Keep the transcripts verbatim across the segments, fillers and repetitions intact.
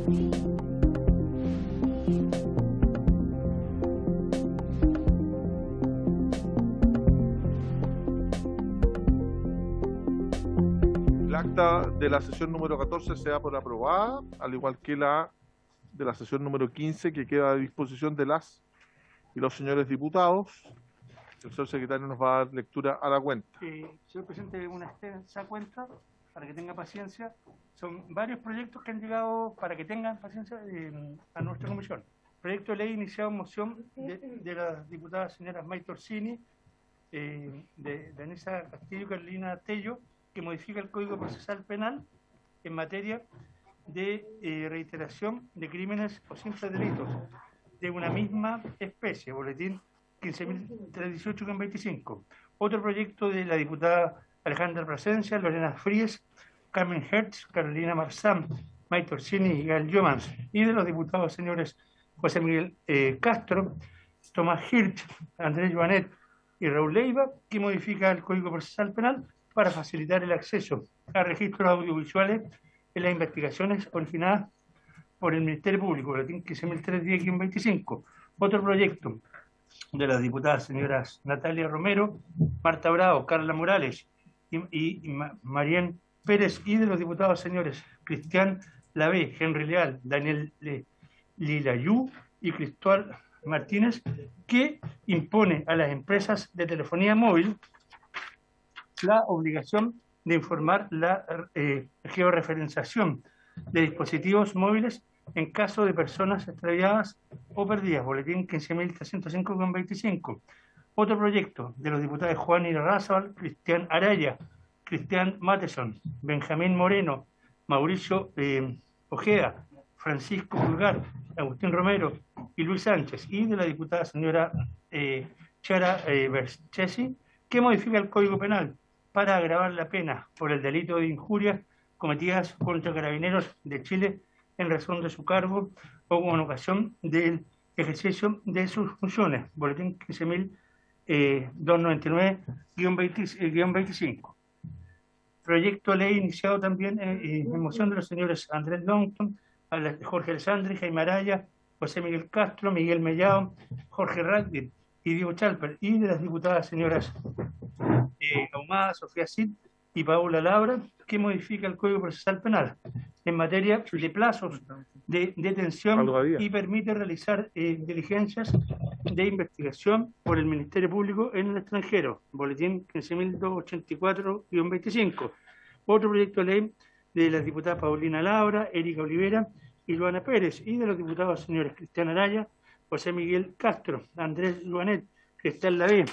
El acta de la sesión número catorce se da por aprobada, al igual que la de la sesión número quince, que queda a disposición de las y los señores diputados. El señor secretario nos va a dar lectura a la cuenta. Eh, señor presidente, una extensa cuenta, para que tenga paciencia. Son varios proyectos que han llegado, para que tengan paciencia, eh, a nuestra comisión. Proyecto de ley iniciado en moción de, de las diputadas señoras May Torsini, eh, de Danisa Castillo y Carolina Tello, que modifica el Código Procesal Penal en materia de eh, reiteración de crímenes o simples delitos de una misma especie, boletín quince mil trescientos dieciocho con veinticinco. Otro proyecto de la diputada Alejandra Plasencia, Lorena Fríes, Carmen Hertz, Carolina Marzán, May Torsini y Gael Jomans, y de los diputados señores José Miguel eh, Castro, Tomás Hirsch, Andrés Joanet y Raúl Leiva, que modifica el Código Procesal Penal para facilitar el acceso a registros audiovisuales en las investigaciones originadas por el Ministerio Público, boletín quince mil trescientos diez guión veinticinco. Otro proyecto de las diputadas señoras Natalia Romero, Marta Bravo, Carla Morales y, y, y Marién Pérez, y de los diputados señores Cristian Lavé, Henry Leal, Daniel Le, Lilayú y Cristóbal Martínez, que impone a las empresas de telefonía móvil la obligación de informar la eh, georreferenciación de dispositivos móviles en caso de personas extraviadas o perdidas, boletín quince mil trescientos cinco con veinticinco. Otro proyecto de los diputados Juan Irarrázaval, Cristian Araya, Cristian Mateson, Benjamín Moreno, Mauricio eh, Ojeda, Francisco Pulgar, Agustín Romero y Luis Sánchez, y de la diputada señora eh, Chara eh, Berchesi, que modifica el Código Penal para agravar la pena por el delito de injurias cometidas contra carabineros de Chile en razón de su cargo o con ocasión del ejercicio de sus funciones, boletín quince mil doscientos noventa y nueve guión veinticinco. Proyecto de ley iniciado también eh, en moción de los señores Andrés Longton, Jorge Alessandri, Jaime Araya, José Miguel Castro, Miguel Mellado, Jorge Radville y Diego Chalper, y de las diputadas señoras eh, Ahumada, Sofía Cid y Paula Labra, que modifica el Código Procesal Penal en materia de plazos de detención y permite realizar eh, diligencias de investigación por el Ministerio Público en el extranjero, boletín quince mil doscientos ochenta y cuatro guión veinticinco. Otro proyecto de ley de las diputadas Paulina Labra, Erika Olivera y Luana Pérez, y de los diputados señores Cristian Araya, José Miguel Castro, Andrés Luanet, Cristian Lavé,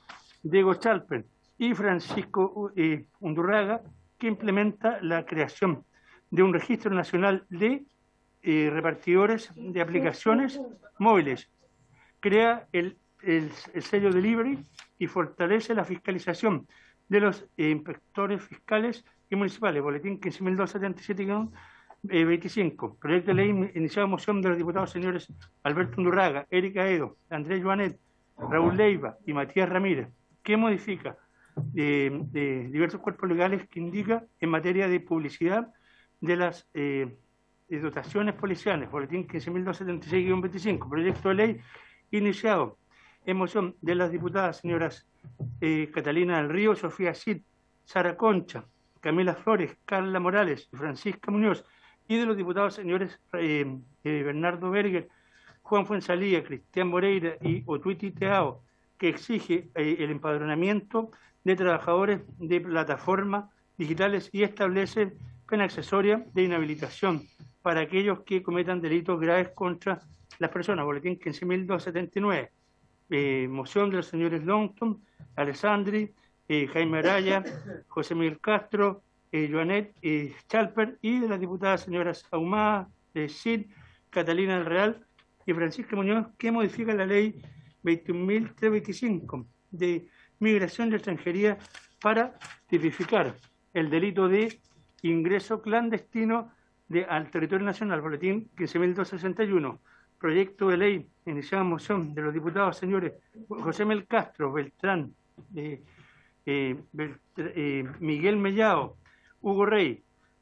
Diego Chalper y Francisco eh, Undurraga, que implementa la creación de un registro nacional de eh, repartidores de aplicaciones móviles, crea el, el, el sello delivery y fortalece la fiscalización de los eh, inspectores fiscales y municipales, boletín quince mil doscientos setenta y siete guión veinticinco. Proyecto de ley iniciado en moción de los diputados señores Alberto Undurraga, Erika Edo, Andrés Joanet, Raúl Leiva y Matías Ramírez, que modifica de, de diversos cuerpos legales que indica en materia de publicidad de las eh, de dotaciones policiales, boletín quince mil doscientos setenta y seis guión veinticinco. Proyecto de ley iniciado en moción de las diputadas señoras eh, Catalina del Río, Sofía Cid, Sara Concha, Camila Flores, Carla Morales y Francisca Muñoz, y de los diputados señores eh, eh, Bernardo Berger, Juan Fuenzalía, Cristian Moreira y Otuiti Teao, que exige eh, el empadronamiento de trabajadores de plataformas digitales y establece pena accesoria de inhabilitación para aquellos que cometan delitos graves contra las personas, boletín quince mil doscientos setenta y nueve. Eh, moción de los señores Longton, Alessandri, eh, Jaime Araya, José Miguel Castro, eh, Joanet eh, Chalper, y de las diputadas señoras Ahumada, eh, Cid, Catalina del Real y Francisca Muñoz, que modifica la ley veintiún mil trescientos veinticinco de migración y extranjería para tipificar el delito de ingreso clandestino de, al territorio nacional, boletín quince mil doscientos sesenta y uno. Proyecto de ley iniciado en moción de los diputados señores José Mel Castro, Beltrán, eh, eh, Beltr eh, Miguel Mellado, Hugo Rey,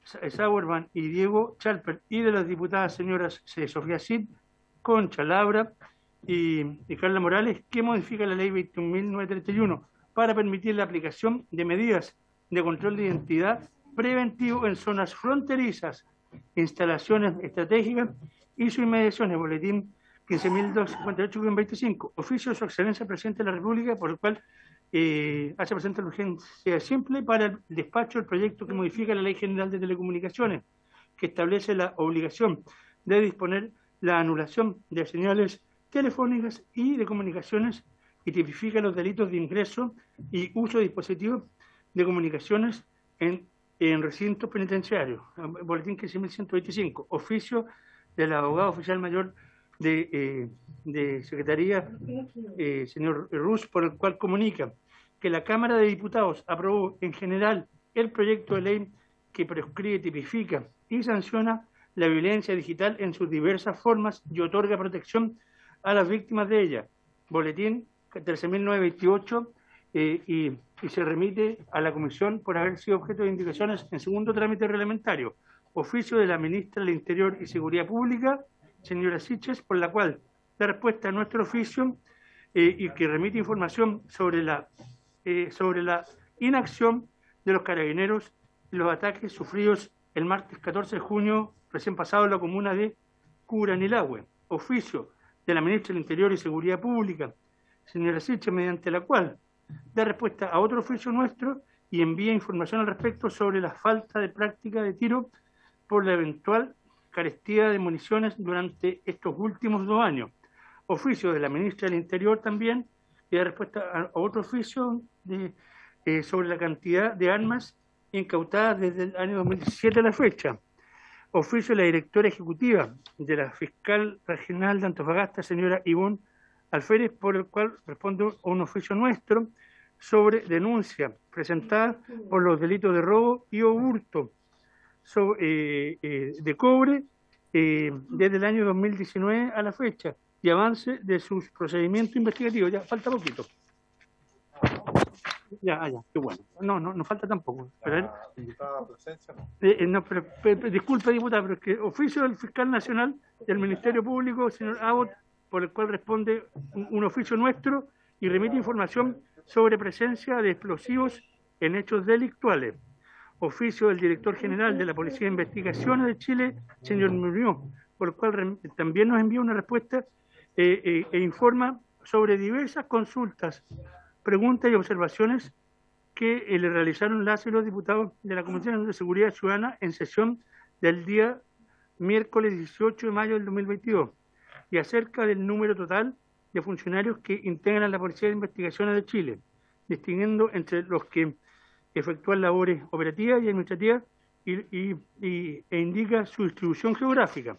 Sauerman y Diego Chalper, y de las diputadas señoras Sofía Cid, Concha Labra y, y Carla Morales, que modifica la ley veintiún mil novecientos treinta y uno para permitir la aplicación de medidas de control de identidad preventivo en zonas fronterizas, instalaciones estratégicas y sus inmediaciones. Boletín quince mil doscientos cincuenta y ocho guion veinticinco. Oficio de su excelencia presidente de la República, por el cual eh, hace presente la urgencia simple para el despacho del proyecto que modifica la Ley General de Telecomunicaciones, que establece la obligación de disponer la anulación de señales telefónicas y de comunicaciones y tipifica los delitos de ingreso y uso de dispositivos de comunicaciones en, en recintos penitenciarios. Boletín quince mil ciento veinticinco. Oficio del abogado oficial mayor de, eh, de Secretaría, eh, señor Rus, por el cual comunica que la Cámara de Diputados aprobó en general el proyecto de ley que prescribe, tipifica y sanciona la violencia digital en sus diversas formas y otorga protección a las víctimas de ella. Boletín trece mil novecientos veintiocho eh, y, y se remite a la Comisión por haber sido objeto de indicaciones en segundo trámite reglamentario. Oficio de la Ministra del Interior y Seguridad Pública, señora Siches, por la cual da respuesta a nuestro oficio eh, y que remite información sobre la, eh, sobre la inacción de los carabineros y los ataques sufridos el martes catorce de junio recién pasado en la comuna de Curanilahue. Oficio de la Ministra del Interior y Seguridad Pública, señora Siches, mediante la cual da respuesta a otro oficio nuestro y envía información al respecto sobre la falta de práctica de tiro por la eventual carestía de municiones durante estos últimos dos años. Oficio de la Ministra del Interior también, y da respuesta a otro oficio de, eh, sobre la cantidad de armas incautadas desde el año dos mil diecisiete a la fecha. Oficio de la Directora Ejecutiva de la Fiscal Regional de Antofagasta, señora Ivonne Alférez, por el cual responde a un oficio nuestro sobre denuncia presentada por los delitos de robo y o hurto sobre, eh, eh, de cobre eh, desde el año dos mil diecinueve a la fecha y avance de sus procedimientos investigativos. Ya falta poquito. Ya, ah, ya, qué bueno. No, no, no falta tampoco. Pero, eh, eh, no, pero, pero, disculpe, diputada, pero es que oficio del Fiscal Nacional del Ministerio Público, señor Abbott, por el cual responde un, un oficio nuestro y remite información sobre presencia de explosivos en hechos delictuales. Oficio del Director General de la Policía de Investigaciones de Chile, señor Muñoz, por el cual también nos envía una respuesta eh, eh, e informa sobre diversas consultas, preguntas y observaciones que eh, le realizaron las y los diputados de la Comisión de Seguridad Ciudadana en sesión del día miércoles dieciocho de mayo del dos mil veintidós y acerca del número total de funcionarios que integran la Policía de Investigaciones de Chile, distinguiendo entre los que efectúan labores operativas y administrativas y, y, y, e indica su distribución geográfica.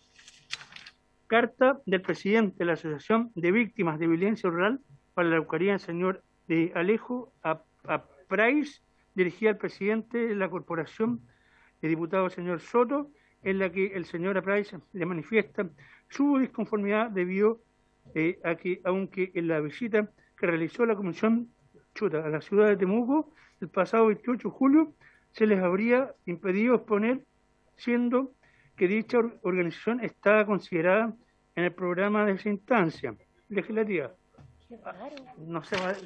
Carta del presidente de la Asociación de Víctimas de Violencia Rural para la Araucanía, el señor de Alejo Apraiz, dirigida al presidente de la Corporación de Diputados, señor Soto, en la que el señor Apraiz le manifiesta su disconformidad debido eh, a que, aunque en la visita que realizó la Comisión Chuta a la ciudad de Temuco el pasado veintiocho de julio, se les habría impedido exponer, siendo que dicha organización estaba considerada en el programa de esa instancia legislativa. No se va,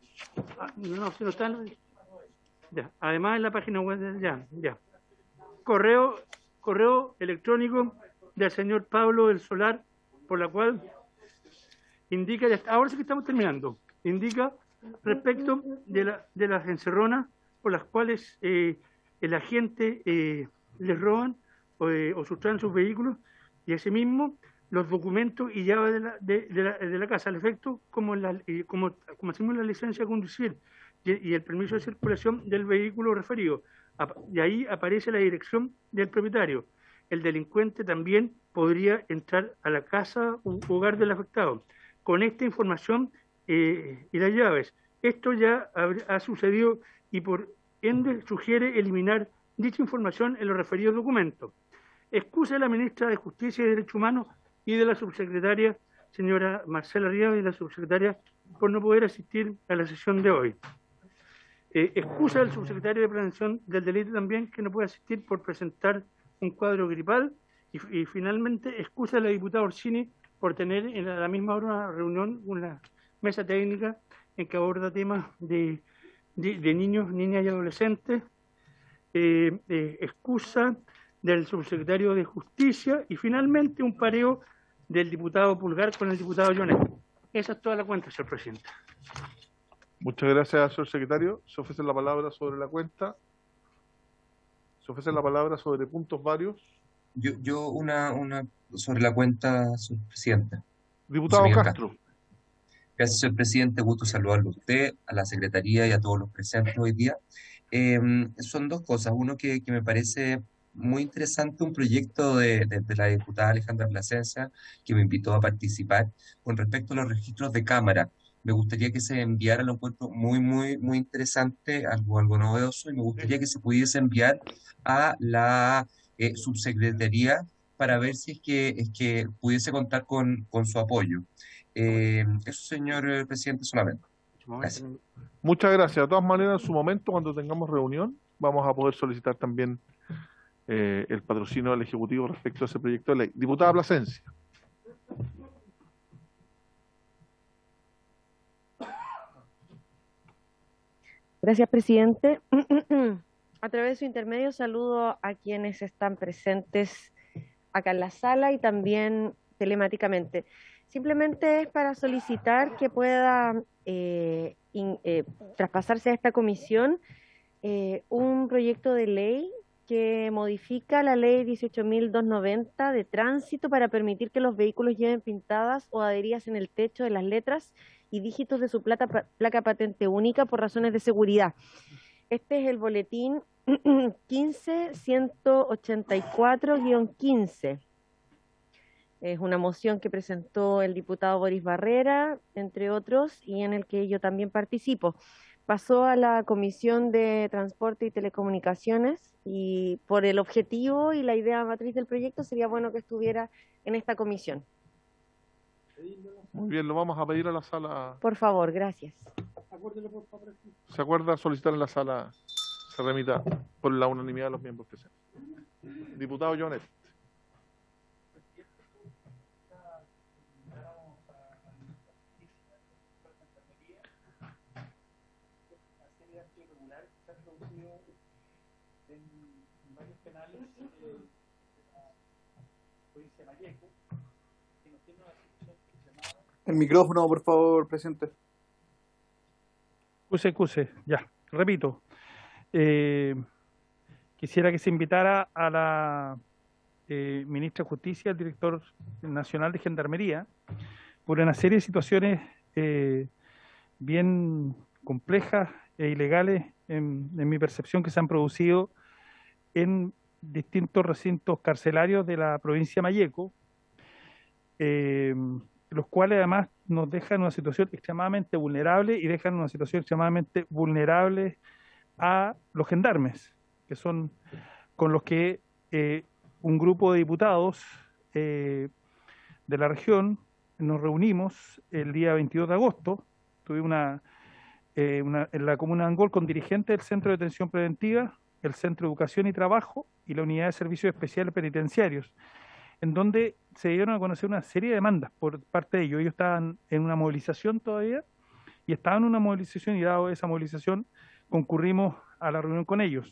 no se lo están. Ya. Además, en la página web de, ya, ya. Correo, correo electrónico del señor Pablo del Solar, por la cual indica, ahora sí que estamos terminando, indica respecto de, la, de las encerronas por las cuales eh, el agente eh, les roban o, eh, o sustraen sus vehículos y asimismo los documentos y llaves de la, de, de la, de la casa al efecto como, la, eh, como, como hacemos la licencia de conducir y, y el permiso de circulación del vehículo referido. Y ahí aparece la dirección del propietario. El delincuente también podría entrar a la casa u hogar del afectado. Con esta información eh, y las llaves, esto ya ha, ha sucedido y por ende sugiere eliminar dicha información en los referidos documentos. Excusa de la ministra de Justicia y Derechos Humanos y de la subsecretaria señora Marcela Ríos y la subsecretaria por no poder asistir a la sesión de hoy. Eh, excusa al subsecretario de Prevención del Delito también, que no puede asistir por presentar un cuadro gripal, y, y finalmente excusa a la diputada Orsini por tener en la misma hora una reunión, una mesa técnica en que aborda temas de, de, de niños, niñas y adolescentes. Eh, eh, excusa del subsecretario de Justicia y finalmente un pareo del diputado Pulgar con el diputado Jonet. Esa es toda la cuenta, señor presidente. Muchas gracias, señor secretario. Se ofrece la palabra sobre la cuenta. Se ofrece la palabra sobre puntos varios. Yo, yo una, una sobre la cuenta, señor presidente. Diputado José Miguel Castro. Castro. Gracias, señor presidente. Gusto saludarlo a usted, a la secretaría y a todos los presentes hoy día. Eh, son dos cosas. Uno que, que me parece muy interesante, un proyecto de, de, de la diputada Alejandra Plasencia, que me invitó a participar con respecto a los registros de cámara. Me gustaría que se enviara, lo encuentro muy, muy, muy interesante, algo, algo novedoso, y me gustaría que se pudiese enviar a la eh, subsecretaría para ver si es que, es que pudiese contar con, con su apoyo. Eh, eso, señor presidente, solamente. Gracias. Muchas gracias. De todas maneras, en su momento, cuando tengamos reunión, vamos a poder solicitar también eh, el patrocinio del Ejecutivo respecto a ese proyecto de ley. Diputada Plasencia. Gracias, presidente. A través de su intermedio saludo a quienes están presentes acá en la sala y también telemáticamente. Simplemente es para solicitar que pueda eh, in, eh, traspasarse a esta comisión eh, un proyecto de ley que modifica la ley dieciocho mil doscientos noventa de tránsito para permitir que los vehículos lleven pintadas o adheridas en el techo de las letras y dígitos de su plata, placa patente única por razones de seguridad. Este es el boletín quince ciento ochenta y cuatro guión quince. Es una moción que presentó el diputado Boris Barrera, entre otros, y en el que yo también participo. Pasó a la Comisión de Transporte y Telecomunicaciones y por el objetivo y la idea matriz del proyecto sería bueno que estuviera en esta comisión. Muy bien, lo vamos a pedir a la sala. Por favor, gracias. ¿Se acuerda solicitar en la sala? Se remita por la unanimidad de los miembros presentes. Diputado Jonet. El micrófono, por favor, presidente. Cuse, cuse, ya, repito. Eh, quisiera que se invitara a la eh, ministra de Justicia, el director nacional de Gendarmería, por una serie de situaciones eh, bien complejas e ilegales, en, en mi percepción, que se han producido en distintos recintos carcelarios de la provincia de Malleco, eh, los cuales además nos dejan en una situación extremadamente vulnerable y dejan en una situación extremadamente vulnerable a los gendarmes, que son con los que eh, un grupo de diputados eh, de la región nos reunimos el día veintidós de agosto. Tuve una, eh, una en la comuna de Angol con dirigentes del Centro de Detención Preventiva, el Centro de Educación y Trabajo y la Unidad de Servicios Especiales Penitenciarios, en donde se dieron a conocer una serie de demandas por parte de ellos. Ellos estaban en una movilización todavía, y estaban en una movilización, y dado esa movilización, concurrimos a la reunión con ellos.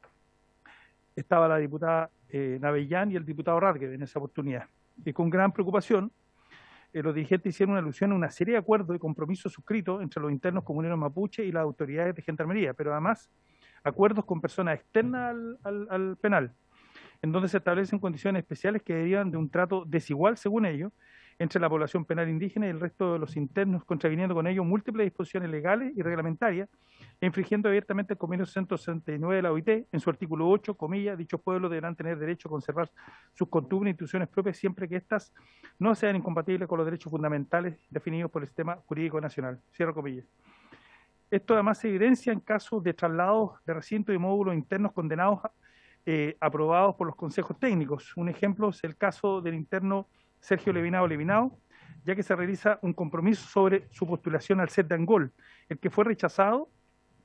Estaba la diputada eh, Navellán y el diputado Radgue en esa oportunidad. Y con gran preocupación, eh, los dirigentes hicieron una alusión a una serie de acuerdos y compromisos suscritos entre los internos comuneros mapuche y las autoridades de gendarmería, pero además acuerdos con personas externas al, al, al penal, en donde se establecen condiciones especiales que derivan de un trato desigual, según ellos, entre la población penal indígena y el resto de los internos, contraviniendo con ello múltiples disposiciones legales y reglamentarias, e infringiendo abiertamente el convenio ciento sesenta y nueve de la O I T, en su artículo ocho, comillas, dichos pueblos deberán tener derecho a conservar sus costumbres e instituciones propias siempre que éstas no sean incompatibles con los derechos fundamentales definidos por el sistema jurídico nacional. Cierro comillas. Esto además se evidencia en casos de traslados de recintos y módulos internos condenados eh, aprobados por los consejos técnicos. Un ejemplo es el caso del interno Sergio Levinao Levinao, ya que se realiza un compromiso sobre su postulación al C E T de Angol, el que fue rechazado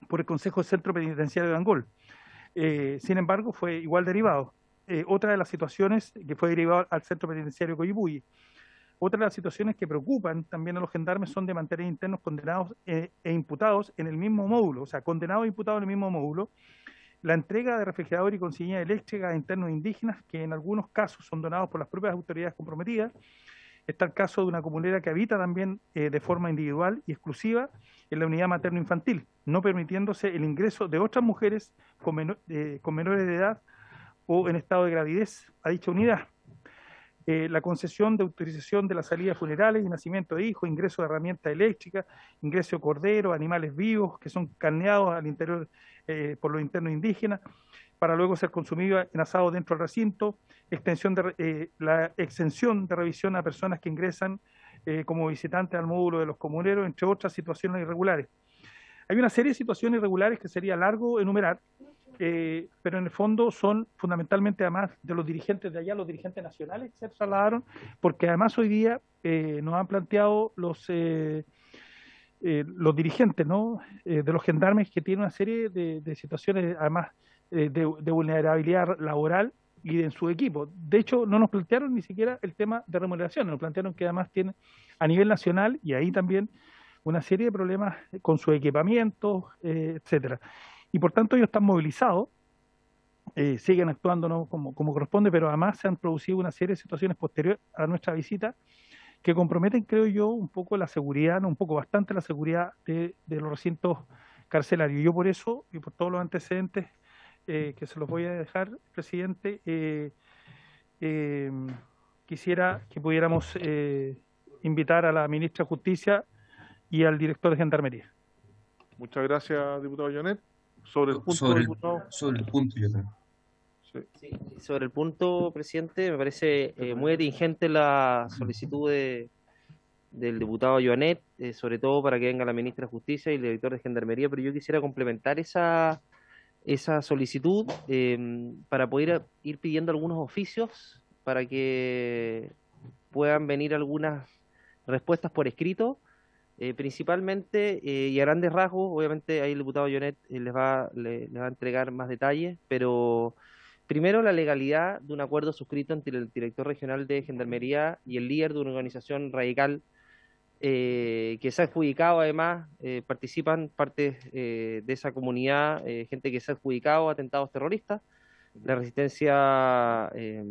por el Consejo del Centro Penitenciario de Angol. Eh, sin embargo, fue igual derivado. Eh, otra de las situaciones que fue derivado al Centro Penitenciario Coyipulli. Otra de las situaciones que preocupan también a los gendarmes son de mantener internos condenados eh, e imputados en el mismo módulo, o sea, condenados e imputados en el mismo módulo. La entrega de refrigerador y consigna eléctrica a internos indígenas que en algunos casos son donados por las propias autoridades comprometidas. Está el caso de una comunera que habita también eh, de forma individual y exclusiva en la unidad materno-infantil, no permitiéndose el ingreso de otras mujeres con, menor, eh, con menores de edad o en estado de gravidez a dicha unidad. Eh, la concesión de autorización de las salidas funerales y nacimiento de hijos, ingreso de herramientas eléctricas, ingreso de corderos, animales vivos que son carneados al interior eh, por los internos indígenas, para luego ser consumidos en asado dentro del recinto, extensión de, eh, la exención de revisión a personas que ingresan eh, como visitantes al módulo de los comuneros, entre otras situaciones irregulares. Hay una serie de situaciones irregulares que sería largo enumerar, eh, pero en el fondo son fundamentalmente además de los dirigentes de allá, los dirigentes nacionales que se trasladaron, porque además hoy día eh, nos han planteado los, eh, eh, los dirigentes, ¿no? eh, de los gendarmes que tienen una serie de, de situaciones además eh, de, de vulnerabilidad laboral y de, en su equipo. De hecho, no nos plantearon ni siquiera el tema de remuneración, nos plantearon que además tienen a nivel nacional y ahí también una serie de problemas con su equipamiento, eh, etcétera. Y por tanto ellos están movilizados, eh, siguen actuando, ¿no? como, como corresponde, pero además se han producido una serie de situaciones posteriores a nuestra visita que comprometen, creo yo, un poco la seguridad, no, un poco bastante la seguridad de, de los recintos carcelarios. Yo por eso, y por todos los antecedentes eh, que se los voy a dejar, presidente, eh, eh, quisiera que pudiéramos eh, invitar a la ministra de Justicia y al director de Gendarmería. Muchas gracias, diputado Llonet. Sobre el punto, sobre, el, diputado. sobre el punto, yo creo. Sí. Sí, sobre el punto, presidente, me parece eh, muy atingente la solicitud de, del diputado Joanet, eh, sobre todo para que venga la ministra de Justicia y el director de Gendarmería, pero yo quisiera complementar esa, esa solicitud eh, para poder ir pidiendo algunos oficios para que puedan venir algunas respuestas por escrito. Eh, principalmente, eh, y a grandes rasgos, obviamente ahí el diputado Jonet eh, les, va, le, les va a entregar más detalles, pero primero la legalidad de un acuerdo suscrito entre el director regional de Gendarmería y el líder de una organización radical eh, que se ha adjudicado, además, eh, participan partes eh, de esa comunidad, eh, gente que se ha adjudicado atentados terroristas, la resistencia eh,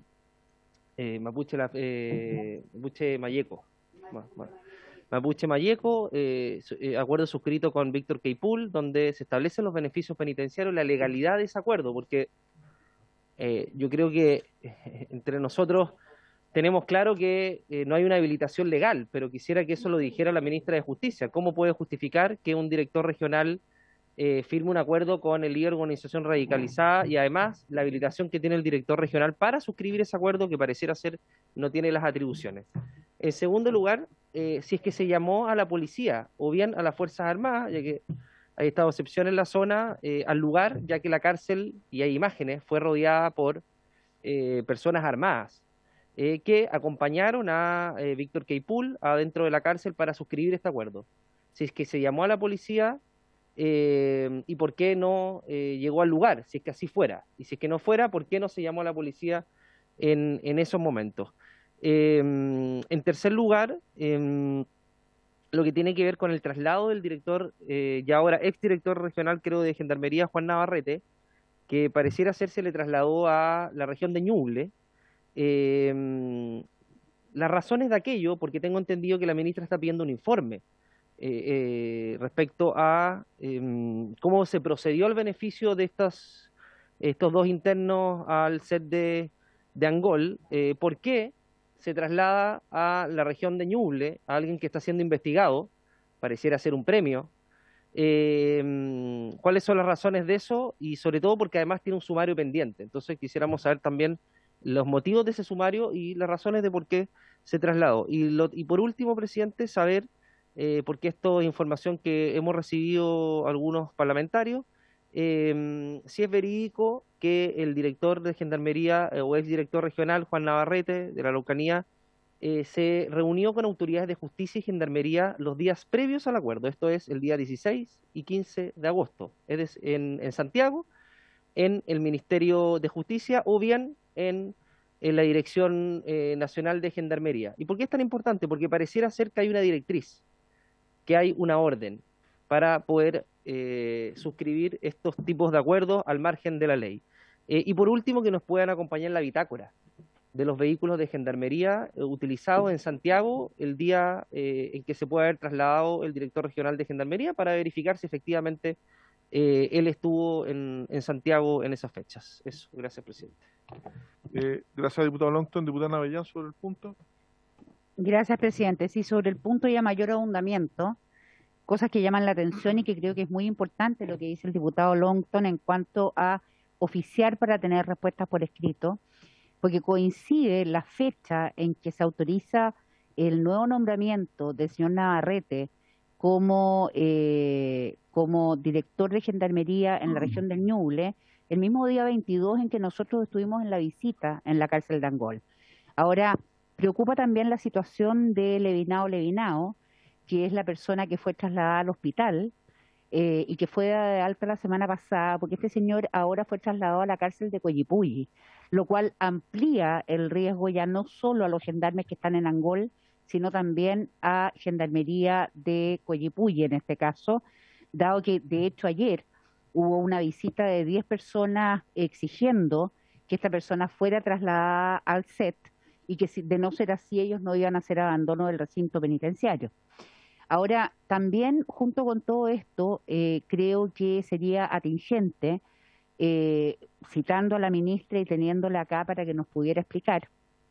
eh, Mapuche, la, eh, Mapuche Mayeco. Bueno, bueno. Mapuche Mayeco, eh, eh, acuerdo suscrito con Víctor Queipul, donde se establecen los beneficios penitenciarios, la legalidad de ese acuerdo, porque eh, yo creo que eh, entre nosotros tenemos claro que eh, no hay una habilitación legal, pero quisiera que eso lo dijera la ministra de Justicia. ¿Cómo puede justificar que un director regional eh, firme un acuerdo con el líder de organización radicalizada y además la habilitación que tiene el director regional para suscribir ese acuerdo que pareciera ser no tiene las atribuciones? En segundo lugar, eh, si es que se llamó a la policía o bien a las Fuerzas Armadas, ya que hay estado de excepción en la zona, eh, al lugar, ya que la cárcel, y hay imágenes, fue rodeada por eh, personas armadas eh, que acompañaron a eh, Víctor Queipul adentro de la cárcel para suscribir este acuerdo. Si es que se llamó a la policía, eh, y por qué no eh, llegó al lugar, si es que así fuera. Y si es que no fuera, ¿por qué no se llamó a la policía en, en esos momentos? Eh, en tercer lugar, eh, lo que tiene que ver con el traslado del director, eh, ya ahora exdirector regional, creo, de Gendarmería, Juan Navarrete, que pareciera ser se le trasladó a la región de Ñuble. Eh, las razones de aquello, porque tengo entendido que la ministra está pidiendo un informe eh, eh, respecto a eh, cómo se procedió al beneficio de estos, estos dos internos al set de, de Angol, eh, ¿por qué se traslada a la región de Ñuble a alguien que está siendo investigado? Pareciera ser un premio. Eh, ¿cuáles son las razones de eso? Y sobre todo porque además tiene un sumario pendiente. Entonces quisiéramos saber también los motivos de ese sumario y las razones de por qué se trasladó. Y, lo, y por último, presidente, saber, eh, porque esto es información que hemos recibido algunos parlamentarios, eh, si es verídico que el director de Gendarmería eh, o exdirector regional, Juan Navarrete, de la Araucanía, eh, se reunió con autoridades de justicia y gendarmería los días previos al acuerdo, esto es el día dieciséis y quince de agosto, es decir, en, en Santiago, en el Ministerio de Justicia o bien en, en la Dirección eh, Nacional de Gendarmería. ¿Y por qué es tan importante? Porque pareciera ser que hay una directriz, que hay una orden para poder eh, suscribir estos tipos de acuerdos al margen de la ley. Eh, y por último, que nos puedan acompañar en la bitácora de los vehículos de gendarmería eh, utilizados en Santiago el día eh, en que se puede haber trasladado el director regional de gendarmería para verificar si efectivamente eh, él estuvo en, en Santiago en esas fechas. Eso, gracias, presidente. Eh, gracias, diputado Longton. Diputada Navellán, sobre el punto. Gracias, presidente. Sí, sobre el punto y a mayor ahondamiento, cosas que llaman la atención y que creo que es muy importante lo que dice el diputado Longton en cuanto a oficiar para tener respuestas por escrito, porque coincide la fecha en que se autoriza el nuevo nombramiento del señor Navarrete como, eh, como director de Gendarmería en la región del Ñuble, el mismo día veintidós en que nosotros estuvimos en la visita en la cárcel de Angol. Ahora, preocupa también la situación de Levinao Levinao, que es la persona que fue trasladada al hospital eh, y que fue de alta la semana pasada, porque este señor ahora fue trasladado a la cárcel de Coyipulli, lo cual amplía el riesgo ya no solo a los gendarmes que están en Angol, sino también a Gendarmería de Coyipulli en este caso, dado que de hecho ayer hubo una visita de diez personas exigiendo que esta persona fuera trasladada al S E T y que si, de no ser así ellos no iban a hacer abandono del recinto penitenciario. Ahora, también junto con todo esto, eh, creo que sería atingente, eh, citando a la ministra y teniéndola acá para que nos pudiera explicar,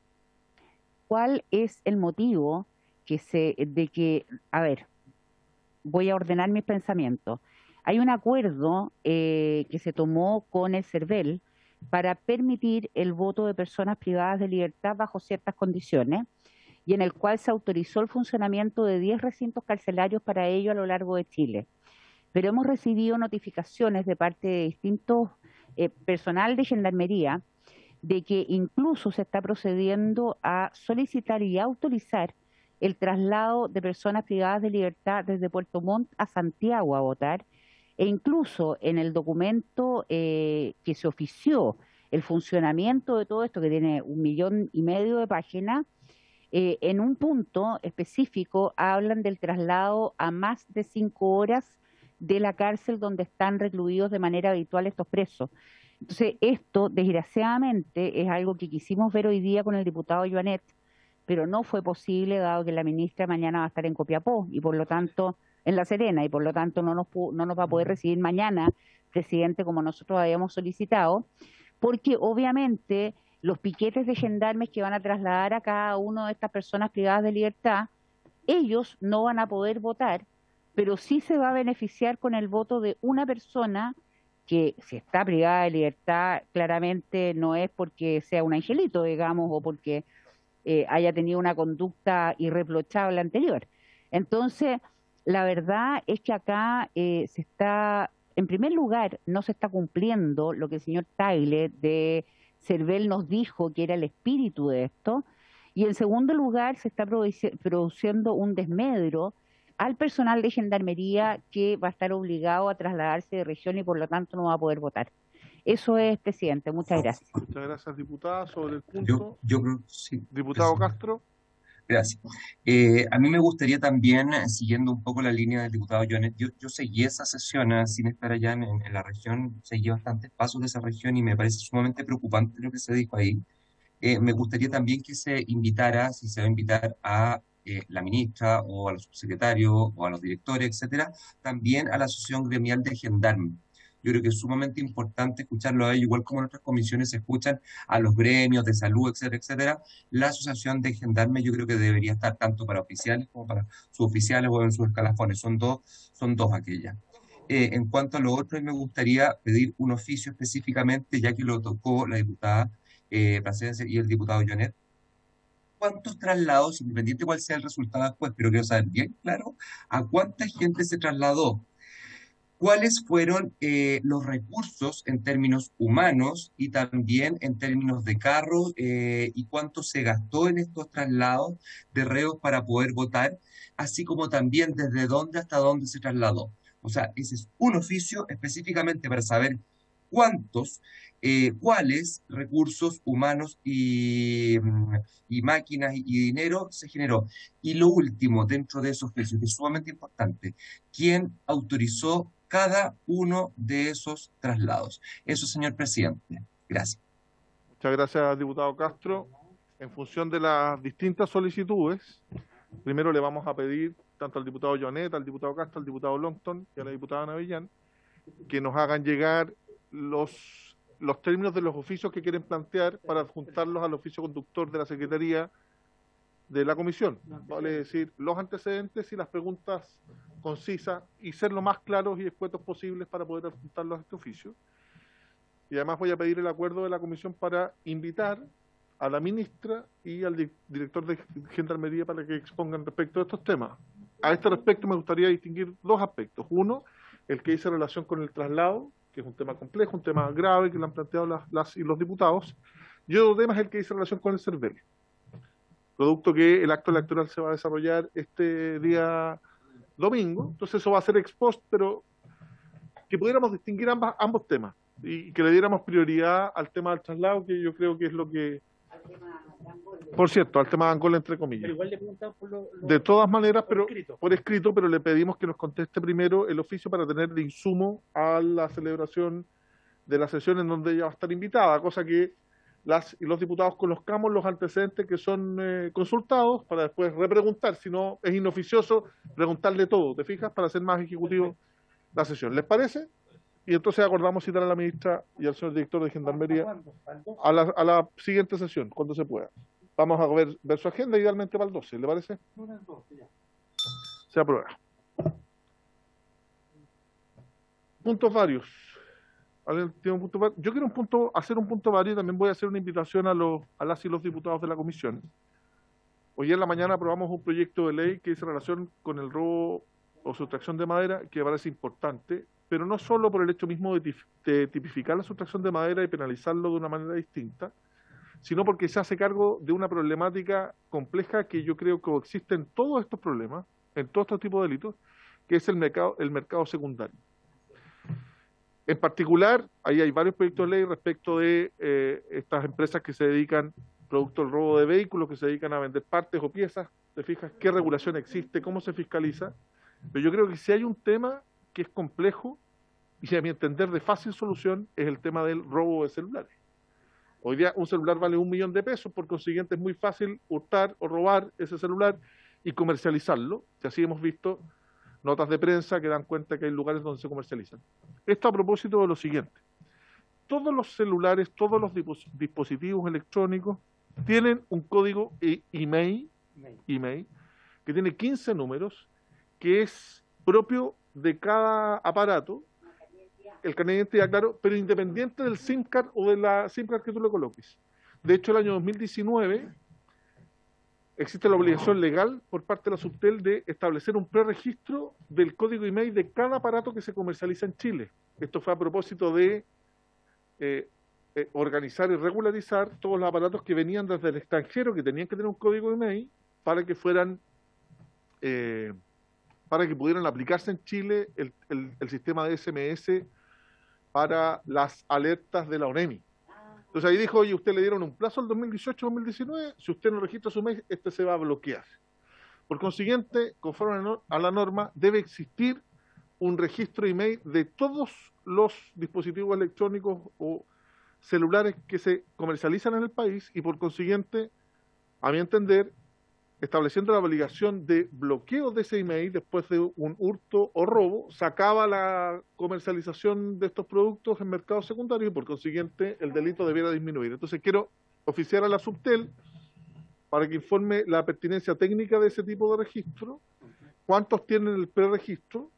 cuál es el motivo que se, de que, a ver, voy a ordenar mis pensamientos. Hay un acuerdo eh, que se tomó con el CERVEL para permitir el voto de personas privadas de libertad bajo ciertas condiciones, y en el cual se autorizó el funcionamiento de diez recintos carcelarios para ello a lo largo de Chile. Pero hemos recibido notificaciones de parte de distintos eh, personal de Gendarmería de que incluso se está procediendo a solicitar y autorizar el traslado de personas privadas de libertad desde Puerto Montt a Santiago a votar, e incluso en el documento eh, que se ofició el funcionamiento de todo esto, que tiene un millón y medio de páginas, Eh, en un punto específico hablan del traslado a más de cinco horas de la cárcel donde están recluidos de manera habitual estos presos. Entonces, esto, desgraciadamente, es algo que quisimos ver hoy día con el diputado Joanet, pero no fue posible, dado que la ministra mañana va a estar en Copiapó, y por lo tanto, en La Serena, y por lo tanto no nos, no nos va a poder recibir mañana, presidente, como nosotros habíamos solicitado, porque obviamente los piquetes de gendarmes que van a trasladar a cada una de estas personas privadas de libertad, ellos no van a poder votar, pero sí se va a beneficiar con el voto de una persona que, si está privada de libertad, claramente no es porque sea un angelito, digamos, o porque eh, haya tenido una conducta irreprochable anterior. Entonces, la verdad es que acá eh, se está, en primer lugar, no se está cumpliendo lo que el señor Tagle de CERVEL nos dijo que era el espíritu de esto, y en segundo lugar se está produci produciendo un desmedro al personal de Gendarmería que va a estar obligado a trasladarse de región y por lo tanto no va a poder votar. Eso es, presidente. Muchas gracias. Muchas gracias, diputada. Sobre el punto, Yo, yo creo, sí, diputado presidente. Castro. Gracias. Eh, a mí me gustaría también, eh, siguiendo un poco la línea del diputado Joanet, yo, yo seguí esa sesión eh, sin estar allá en, en la región, seguí bastantes pasos de esa región y me parece sumamente preocupante lo que se dijo ahí. Eh, me gustaría también que se invitara, si se va a invitar a eh, la ministra o a los subsecretarios o a los directores, etcétera, también a la Asociación Gremial de Gendarmes. Yo creo que es sumamente importante escucharlo a ellos, igual como en otras comisiones se escuchan a los gremios de salud, etcétera, etcétera. La Asociación de Gendarmes yo creo que debería estar tanto para oficiales como para suboficiales o en sus escalafones. Son dos, son dos aquellas. Eh, en cuanto a lo otro, me gustaría pedir un oficio específicamente, ya que lo tocó la diputada eh, Plasencia y el diputado Joanet. ¿Cuántos traslados, independiente cuál sea el resultado después, pero quiero saber bien claro, a cuánta gente se trasladó cuáles fueron eh, los recursos en términos humanos y también en términos de carros eh, y cuánto se gastó en estos traslados de reos para poder votar, así como también desde dónde hasta dónde se trasladó. O sea, ese es un oficio específicamente para saber cuántos, eh, cuáles recursos humanos y, mm, y máquinas y, y dinero se generó. Y lo último, dentro de esos oficios, que es sumamente importante, ¿quién autorizó cada uno de esos traslados? Eso, señor presidente. Gracias. Muchas gracias, diputado Castro. En función de las distintas solicitudes, primero le vamos a pedir tanto al diputado Joanet, al diputado Castro, al diputado Longton y a la diputada Navillán que nos hagan llegar los, los términos de los oficios que quieren plantear para adjuntarlos al oficio conductor de la Secretaría de la Comisión. Vale decir, los antecedentes y las preguntas concisas y ser lo más claros y escuetos posibles para poder adjuntarlos a este oficio. Y además voy a pedir el acuerdo de la Comisión para invitar a la ministra y al di director de Gendarmería para que expongan respecto a estos temas. A este respecto me gustaría distinguir dos aspectos. Uno, el que dice relación con el traslado, que es un tema complejo, un tema grave que lo han planteado las, las y los diputados. Y otro tema es el que dice relación con el CERVEL, producto que el acto electoral se va a desarrollar este día domingo. Entonces eso va a ser ex post, pero que pudiéramos distinguir ambas, ambos temas y que le diéramos prioridad al tema del traslado, que yo creo que es lo que... Por cierto, al tema de Angola, entre comillas. Pero igual le preguntamos por lo, lo, de todas maneras, por pero escrito. por escrito, pero le pedimos que nos conteste primero el oficio para tener de insumo a la celebración de la sesión en donde ella va a estar invitada, cosa que las y los diputados conozcamos los antecedentes que son eh, consultados para después repreguntar, si no es inoficioso preguntarle todo, ¿te fijas? Para hacer más ejecutivo la sesión. ¿Les parece? Y entonces acordamos citar a la ministra y al señor director de Gendarmería a la, a la siguiente sesión, cuando se pueda. Vamos a ver, ver su agenda, idealmente para el doce, ¿le parece? Se aprueba. Puntos varios. ¿Alguien tiene un punto var- Yo quiero un punto, hacer un punto vario y también voy a hacer una invitación a, los, a las y los diputados de la comisión. Hoy en la mañana aprobamos un proyecto de ley que dice relación con el robo o sustracción de madera, que me parece importante, pero no solo por el hecho mismo de, tif- de tipificar la sustracción de madera y penalizarlo de una manera distinta, sino porque se hace cargo de una problemática compleja que yo creo que existe en todos estos problemas, en todos estos tipos de delitos, que es el mercado, el mercado secundario. En particular, ahí hay varios proyectos de ley respecto de eh, estas empresas que se dedican, producto del robo de vehículos, que se dedican a vender partes o piezas, ¿te fijas? ¿Qué regulación existe? ¿Cómo se fiscaliza? Pero yo creo que si hay un tema que es complejo y a mi entender de fácil solución, es el tema del robo de celulares. Hoy día un celular vale un millón de pesos, por consiguiente es muy fácil hurtar o robar ese celular y comercializarlo, que así hemos visto notas de prensa que dan cuenta que hay lugares donde se comercializan. Esto a propósito de lo siguiente: todos los celulares, todos los dispositivos electrónicos tienen un código e email, email que tiene quince números, que es propio de cada aparato, el carnet de identidad, claro, pero independiente del SIM card o de la SIM card que tú le coloques. De hecho, el año dos mil diecinueve existe la obligación legal por parte de la Subtel de establecer un preregistro del código email de cada aparato que se comercializa en Chile. Esto fue a propósito de eh, eh, organizar y regularizar todos los aparatos que venían desde el extranjero, que tenían que tener un código email para que fueran... Eh, para que pudieran aplicarse en Chile el, el, el sistema de S M S para las alertas de la ONEMI. Entonces ahí dijo, oye, usted le dieron un plazo al dos mil dieciocho dos mil diecinueve, si usted no registra su mail, este se va a bloquear. Por consiguiente, conforme a la norma, debe existir un registro email de todos los dispositivos electrónicos o celulares que se comercializan en el país y por consiguiente, a mi entender, estableciendo la obligación de bloqueo de ese email después de un hurto o robo, sacaba la comercialización de estos productos en mercado secundario y por consiguiente el delito debiera disminuir. Entonces quiero oficiar a la Subtel para que informe la pertinencia técnica de ese tipo de registro, cuántos tienen el preregistro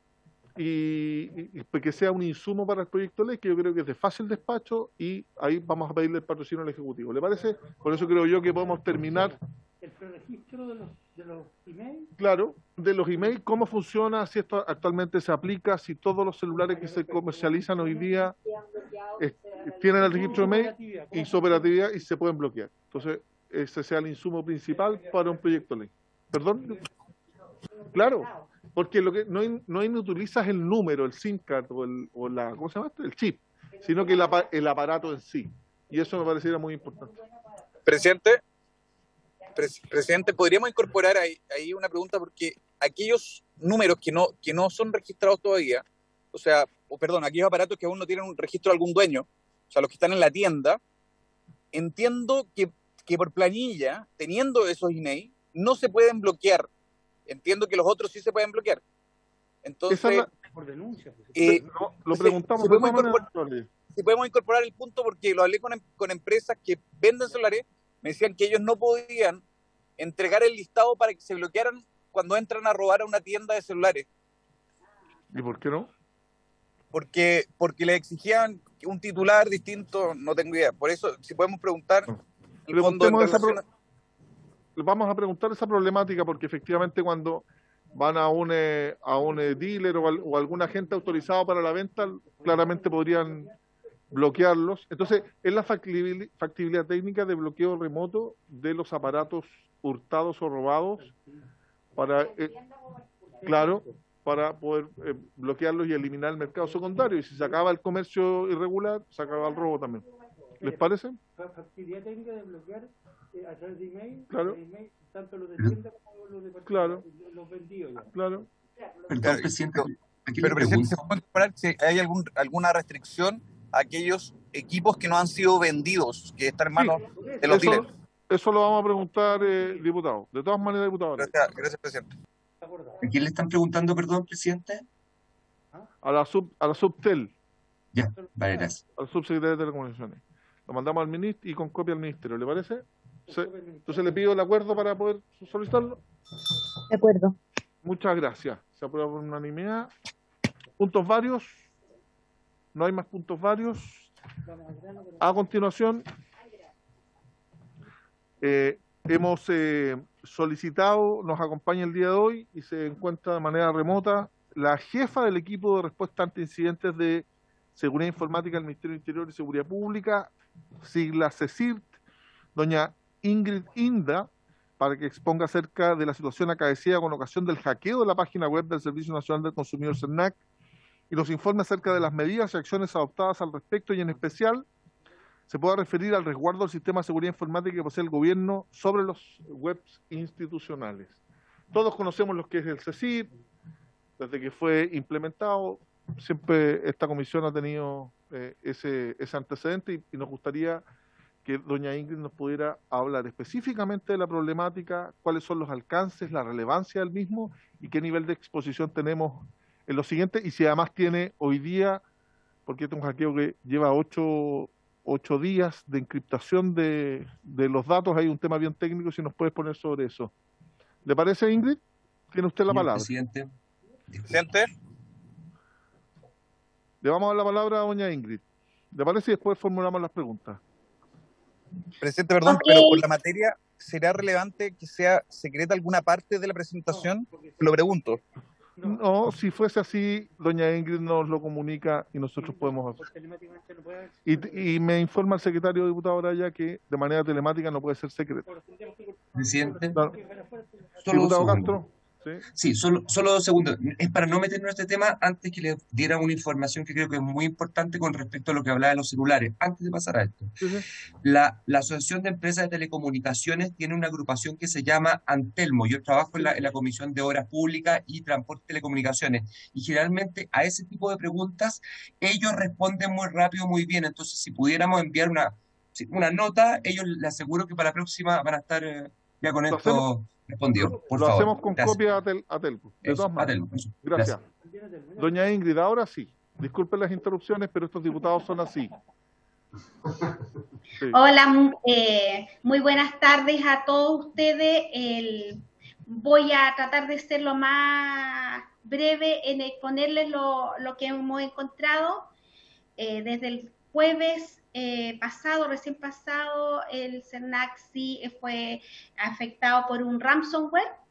y, y, y que sea un insumo para el proyecto de ley, que yo creo que es de fácil despacho y ahí vamos a pedirle el patrocinio al Ejecutivo. ¿Le parece? Por eso creo yo que podemos terminar... ¿El preregistro de los, de los emails? Claro, de los emails, ¿cómo funciona? Si esto actualmente se aplica, si todos los celulares que se comercializan hoy día eh, tienen el registro de email y su operatividad y se pueden bloquear. Entonces, ese sea el insumo principal para un proyecto de ley. ¿Perdón? Claro, porque lo que no, no inutilizas el número, el SIM card o, el, o la, ¿cómo se llama esto? El chip, sino que el, apa- el aparato en sí. Y eso me pareciera muy importante. Presidente, pres- presidente, podríamos incorporar ahí, ahí una pregunta, porque aquellos números que no, que no son registrados todavía, o sea, o perdón, aquellos aparatos que aún no tienen un registro de algún dueño, o sea, los que están en la tienda, entiendo que, que por planilla, teniendo esos emails, no se pueden bloquear. Entiendo que los otros sí se pueden bloquear. Entonces, Esa es la- Por denuncia. pues. eh, no, lo si- preguntamos si de podemos todas maneras, incorporar- si podemos incorporar el punto, porque lo hablé con, em- con empresas que venden celulares, me decían que ellos no podían entregar el listado para que se bloquearan cuando entran a robar a una tienda de celulares, ¿y por qué no? porque porque le exigían un titular distinto, no tengo idea. Por eso, si podemos preguntar, el fondo en Preguntemos esa relación a- vamos a preguntar esa problemática porque efectivamente cuando van a un eh, a un eh, dealer o, al- o algún agente autorizado para la venta, claramente podrían bloquearlos. Entonces, es la factibili- factibilidad técnica de bloqueo remoto de los aparatos hurtados o robados para, eh, claro, para poder eh, bloquearlos y eliminar el mercado secundario. Y si se acaba el comercio irregular, se acaba el robo también. ¿Les parece? Fa- Factibilidad técnica de bloquear eh, a través de email, Claro. de email, tanto los de Pero- tienda como los de Claro. los- los vendidos ya. Claro. Perdón, Claro, presidente, pero- aquí Pero, le presidente, ¿se pregunto. puede incorporar si hay algún, alguna restricción a aquellos equipos que no han sido vendidos, que están en manos de los Eso, dealers? eso lo vamos a preguntar, eh, diputado. De todas maneras, diputado. Gracias, gracias, presidente. ¿A quién le están preguntando, perdón, presidente? A la, sub, a la subtel, Ya, vale, gracias. al subsecretario de Telecomunicaciones. Lo mandamos al ministro y con copia al ministerio, ¿le parece? Se- entonces le pido el acuerdo para poder solicitarlo. De acuerdo. Muchas gracias. Se aprueba por unanimidad. Puntos varios. No hay más puntos varios. A continuación, eh, hemos eh, solicitado, nos acompaña el día de hoy y se encuentra de manera remota la jefa del equipo de respuesta ante incidentes de seguridad informática del Ministerio del Interior y Seguridad Pública, sigla CECIRT, doña Ingrid Inda, para que exponga acerca de la situación acaecida con ocasión del hackeo de la página web del Servicio Nacional del Consumidor CERNAC y nos informe acerca de las medidas y acciones adoptadas al respecto y en especial se pueda referir al resguardo del sistema de seguridad informática que posee el gobierno sobre los webs institucionales. Todos conocemos lo que es el CECIRT, desde que fue implementado, siempre esta comisión ha tenido eh, ese, ese antecedente y, y nos gustaría que doña Ingrid nos pudiera hablar específicamente de la problemática, cuáles son los alcances, la relevancia del mismo y qué nivel de exposición tenemos en lo siguiente, y si además tiene hoy día, porque este es un hackeo que lleva ocho, ocho días de encriptación de, de los datos, hay un tema bien técnico, si nos puedes poner sobre eso. ¿Le parece, Ingrid? Tiene usted la Señor palabra. presidente, Presidente, Le vamos a dar la palabra a doña Ingrid. ¿Le parece? Y después formulamos las preguntas. presidente, perdón, Ok. pero por la materia, ¿será relevante que sea secreta alguna parte de la presentación? Lo pregunto. No, si fuese así, doña Ingrid nos lo comunica y nosotros podemos Por telemáticamente no puede Y, y me informa el secretario diputado Araya que de manera telemática no puede ser secreto. presidente, Claro. solo dos Diputado segundos. Castro, ¿sí? Sí, solo, solo dos segundos. Es para no meternos en este tema antes que le diera una información que creo que es muy importante con respecto a lo que hablaba de los celulares, antes de pasar a esto. Sí, sí. La, la Asociación de Empresas de Telecomunicaciones tiene una agrupación que se llama Antelmo. Yo trabajo en la, en la Comisión de Obras Públicas y Transporte y Telecomunicaciones. Y generalmente a ese tipo de preguntas ellos responden muy rápido, muy bien. Entonces, si pudiéramos enviar una, sí, una nota, ellos les aseguro que para la próxima van a estar eh, ya con Lo esto hacemos- respondido. Por Lo favor. hacemos con Gracias. copia a, tel, a Telco. De Eso, todas maneras. Antelmo, eso. Gracias. Doña Ingrid, ahora sí. Disculpen las interrupciones, pero estos diputados son así. Sí. Hola, mu- eh, muy buenas tardes a todos ustedes. El- voy a tratar de ser lo más breve en exponerles lo, lo que hemos encontrado. Eh, desde el jueves eh, pasado, recién pasado, el CERNAC sí fue afectado por un ransomware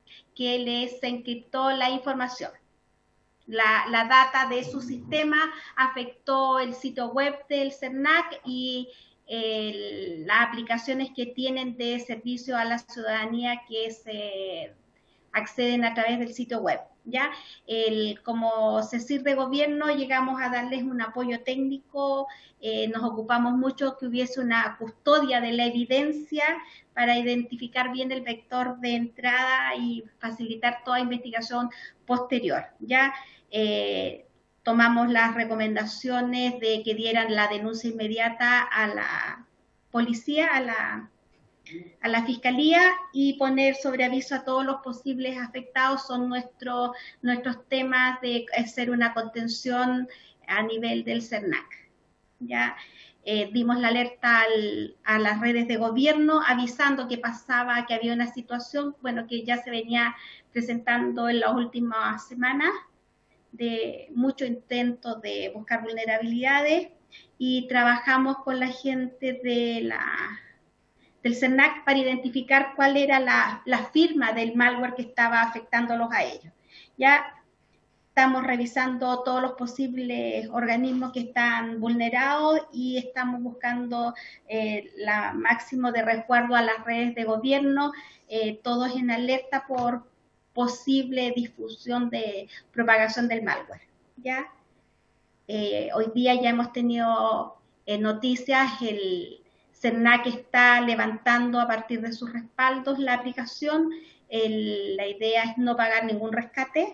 que les encriptó la información. La, la data de su sistema afectó el sitio web del CERNAC y el, las aplicaciones que tienen de servicio a la ciudadanía que se acceden a través del sitio web. ¿Ya? El, como CECIR de gobierno llegamos a darles un apoyo técnico, eh, nos ocupamos mucho que hubiese una custodia de la evidencia para identificar bien el vector de entrada y facilitar toda investigación posterior. ¿Ya? Eh, tomamos las recomendaciones de que dieran la denuncia inmediata a la policía, a la a la Fiscalía y poner sobre aviso a todos los posibles afectados. Son nuestro, nuestros temas de hacer una contención a nivel del CERNAC. ¿Ya? Eh, dimos la alerta al, a las redes de gobierno avisando que pasaba, que había una situación, bueno, que ya se venía presentando en las últimas semanas de mucho intento de buscar vulnerabilidades y trabajamos con la gente de la del CERNAC para identificar cuál era la, la firma del malware que estaba afectándolos a ellos. Ya estamos revisando todos los posibles organismos que están vulnerados y estamos buscando eh, la máximo de resguardo a las redes de gobierno, eh, todos en alerta por posible difusión de propagación del malware. ¿Ya? Eh, hoy día ya hemos tenido eh, noticias, el CERNAC está levantando a partir de sus respaldos la aplicación. El, la idea es no pagar ningún rescate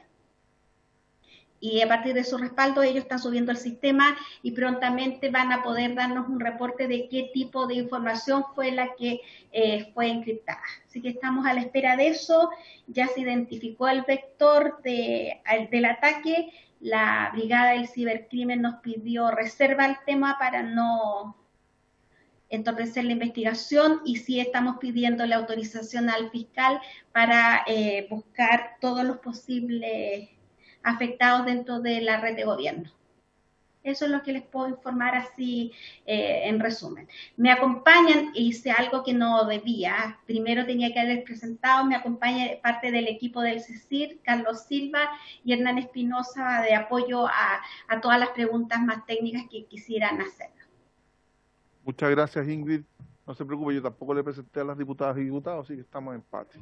y a partir de su respaldo ellos están subiendo el sistema y prontamente van a poder darnos un reporte de qué tipo de información fue la que eh, fue encriptada. Así que estamos a la espera de eso. Ya se identificó el vector de, el, del ataque. La Brigada del Cibercrimen nos pidió reserva al tema para no entorpecer la investigación y sí estamos pidiendo la autorización al fiscal para eh, buscar todos los posibles afectados dentro de la red de gobierno. Eso es lo que les puedo informar así eh, en resumen. Me acompañan, hice algo que no debía, primero tenía que haber presentado, me acompaña parte del equipo del CECIR, Carlos Silva y Hernán Espinosa de apoyo a, a todas las preguntas más técnicas que quisieran hacer. Muchas gracias, Ingrid. No se preocupe, yo tampoco le presenté a las diputadas y diputados, así que estamos en empate.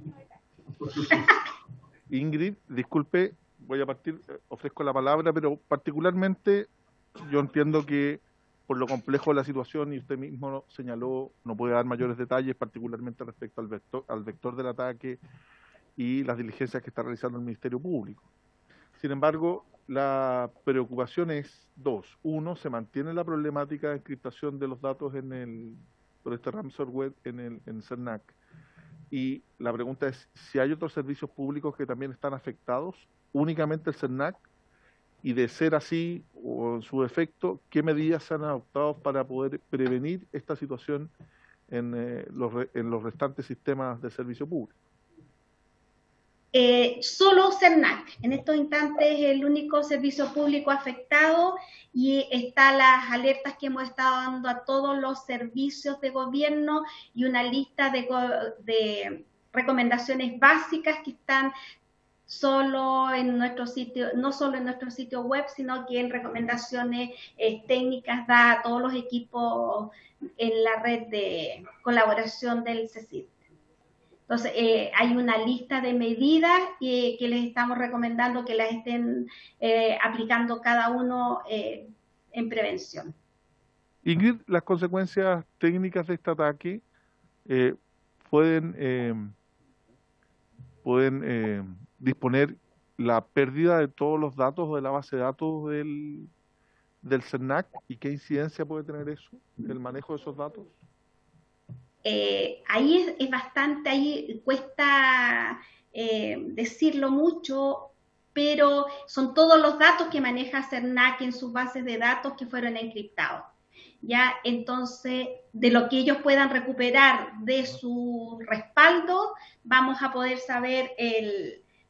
Ingrid, disculpe, voy a partir, ofrezco la palabra, pero particularmente yo entiendo que por lo complejo de la situación, y usted mismo señaló, no puede dar mayores detalles, particularmente respecto al vector, al vector del ataque y las diligencias que está realizando el Ministerio Público. Sin embargo, la preocupación es dos. Uno, se mantiene la problemática de encriptación de los datos en el, por este ransomware en el en CERNAC. Y la pregunta es si hay otros servicios públicos que también están afectados, únicamente el CERNAC, y de ser así, o en su efecto, ¿qué medidas se han adoptado para poder prevenir esta situación en, eh, los, en los restantes sistemas de servicio público? Eh, solo CERNAC, en estos instantes es el único servicio público afectado y están las alertas que hemos estado dando a todos los servicios de gobierno y una lista de, de recomendaciones básicas que están solo en nuestro sitio, no solo en nuestro sitio web, sino que en recomendaciones eh, técnicas da a todos los equipos en la red de colaboración del CECIR. Entonces, eh, hay una lista de medidas que, que les estamos recomendando que las estén eh, aplicando cada uno eh, en prevención. Ingrid, las consecuencias técnicas de este ataque eh, pueden, eh, pueden eh, disponer la pérdida de todos los datos de la base de datos del, del CERNAC, y qué incidencia puede tener eso, el manejo de esos datos. Eh, ahí es, es bastante, ahí cuesta eh, decirlo mucho, pero son todos los datos que maneja CERNAC en sus bases de datos que fueron encriptados. Ya, entonces, de lo que ellos puedan recuperar de su respaldo, vamos a poder saber el,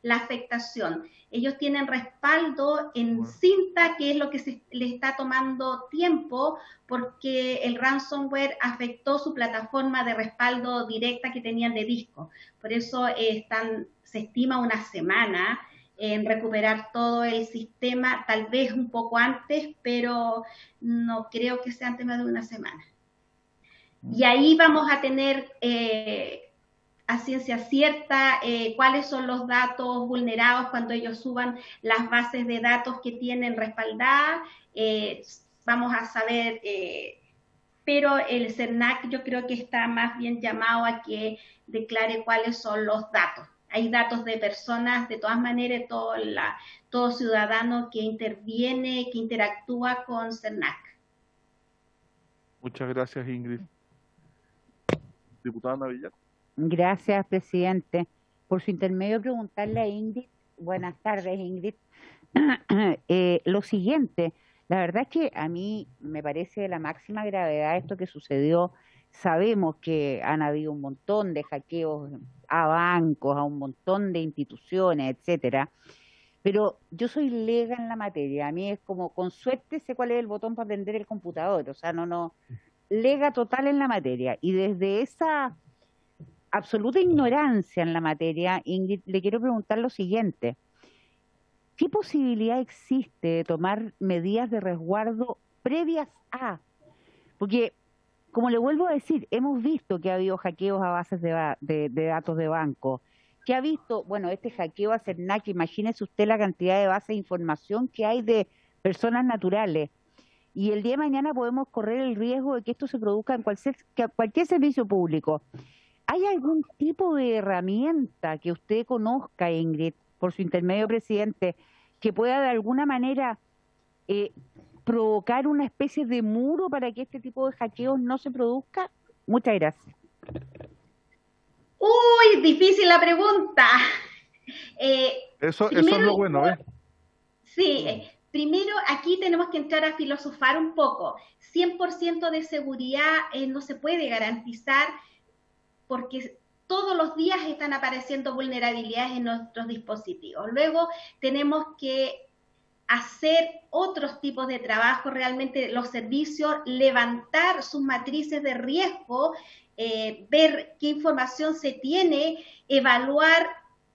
la afectación. Ellos tienen respaldo en cinta, que es lo que se le está tomando tiempo, porque el ransomware afectó su plataforma de respaldo directa que tenían de disco. Por eso eh, están, se estima una semana en recuperar todo el sistema, tal vez un poco antes, pero no creo que sea antes más de una semana. Y ahí vamos a tener eh, a ciencia cierta eh, cuáles son los datos vulnerados cuando ellos suban las bases de datos que tienen respaldadas. Eh, vamos a saber, eh, pero el CERNAC yo creo que está más bien llamado a que declare cuáles son los datos. Hay datos de personas, de todas maneras, todo, la, todo ciudadano que interviene, que interactúa con CERNAC. Muchas gracias, Ingrid. Diputada Navillar. Gracias, presidente. Por su intermedio, preguntarle a Ingrid, buenas tardes, Ingrid, eh, lo siguiente, la verdad es que a mí me parece de la máxima gravedad esto que sucedió. Sabemos que han habido un montón de hackeos a bancos, a un montón de instituciones, etcétera, pero yo soy lega en la materia. A mí es como, con suerte sé cuál es el botón para prender el computador, o sea, no, no, lega total en la materia. Y desde esa absoluta ignorancia en la materia, Ingrid, le quiero preguntar lo siguiente. ¿Qué posibilidad existe de tomar medidas de resguardo previas a? Porque, como le vuelvo a decir, hemos visto que ha habido hackeos a bases de, de, de datos de banco, que ha visto, bueno, este hackeo a CERNAC, imagínese usted la cantidad de bases de información que hay de personas naturales. Y el día de mañana podemos correr el riesgo de que esto se produzca en cualquier, cualquier servicio público. ¿Hay algún tipo de herramienta que usted conozca, Ingrid, por su intermedio, presidente, que pueda de alguna manera eh, provocar una especie de muro para que este tipo de hackeos no se produzca? Muchas gracias. Uy, difícil la pregunta. Eh, eso, primero, eso es lo bueno, ¿ves? Sí, eh, primero aquí tenemos que entrar a filosofar un poco. cien por ciento de seguridad eh, no se puede garantizar porque todos los días están apareciendo vulnerabilidades en nuestros dispositivos. Luego tenemos que hacer otros tipos de trabajo, realmente los servicios, levantar sus matrices de riesgo, eh, ver qué información se tiene, evaluar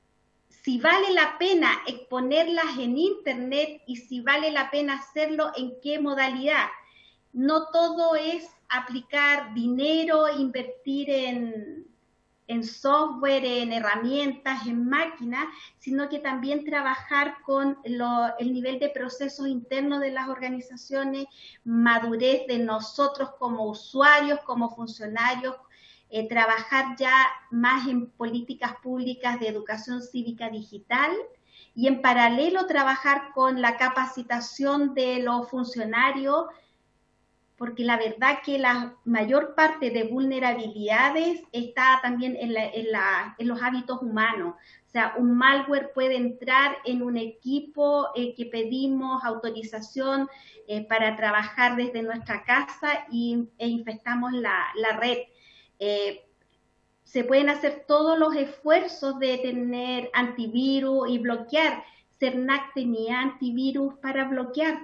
si vale la pena exponerlas en Internet y si vale la pena hacerlo en qué modalidad. No todo es aplicar dinero, invertir en, en software, en herramientas, en máquinas, sino que también trabajar con lo, el nivel de procesos internos de las organizaciones, madurez de nosotros como usuarios, como funcionarios, eh, trabajar ya más en políticas públicas de educación cívica digital y en paralelo trabajar con la capacitación de los funcionarios, porque la verdad que la mayor parte de vulnerabilidades está también en, la, en, la, en los hábitos humanos. O sea, un malware puede entrar en un equipo eh, que pedimos autorización eh, para trabajar desde nuestra casa y, e infectamos la, la red. Eh, se pueden hacer todos los esfuerzos de tener antivirus y bloquear. CERNAC tenía antivirus para bloquear.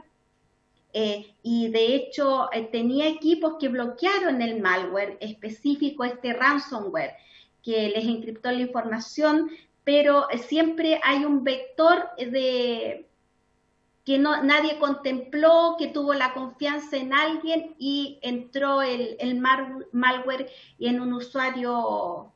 Eh, y de hecho eh, tenía equipos que bloquearon el malware específico, este ransomware, que les encriptó la información, pero eh, siempre hay un vector de que no, nadie contempló, que tuvo la confianza en alguien y entró el, el mal, malware y en un usuario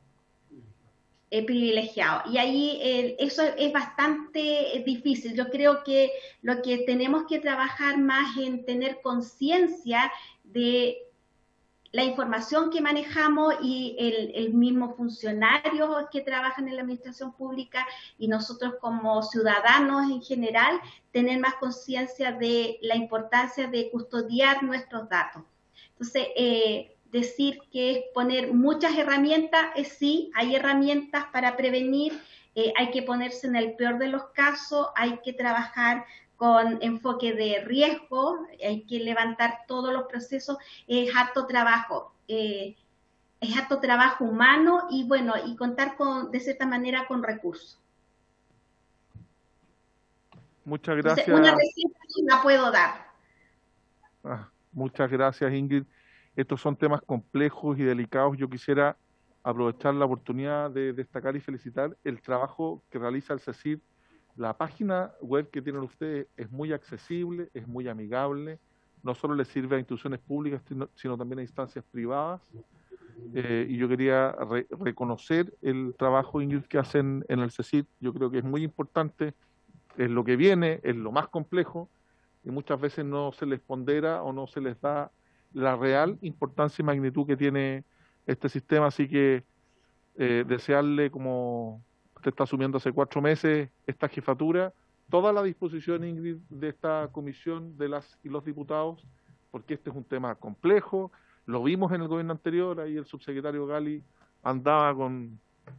Eh, privilegiado. Y ahí eh, eso es bastante difícil. Yo creo que lo que tenemos que trabajar más en tener conciencia de la información que manejamos y el, el mismo funcionario que trabajan en la administración pública y nosotros como ciudadanos en general, tener más conciencia de la importancia de custodiar nuestros datos. Entonces, eh, decir que es poner muchas herramientas, eh, sí, hay herramientas para prevenir, eh, hay que ponerse en el peor de los casos, hay que trabajar con enfoque de riesgo, hay que levantar todos los procesos, es harto trabajo, eh, es harto trabajo humano y bueno, y contar con, de cierta manera con recursos. Muchas Entonces, gracias. una receta sí la puedo dar. Ah, muchas gracias, Ingrid. Estos son temas complejos y delicados. Yo quisiera aprovechar la oportunidad de destacar y felicitar el trabajo que realiza el CECID. La página web que tienen ustedes es muy accesible, es muy amigable. No solo les sirve a instituciones públicas, sino, sino también a instancias privadas. Eh, y yo quería re reconocer el trabajo, Ingrid, que hacen en el CECID. Yo creo que es muy importante, es lo que viene, es lo más complejo, y muchas veces no se les pondera o no se les da la real importancia y magnitud que tiene este sistema. Así que eh, desearle, como usted está asumiendo hace cuatro meses esta jefatura, toda la disposición, Ingrid, de esta comisión de las y los diputados, porque este es un tema complejo. Lo vimos en el gobierno anterior, ahí el subsecretario Gali andaba con...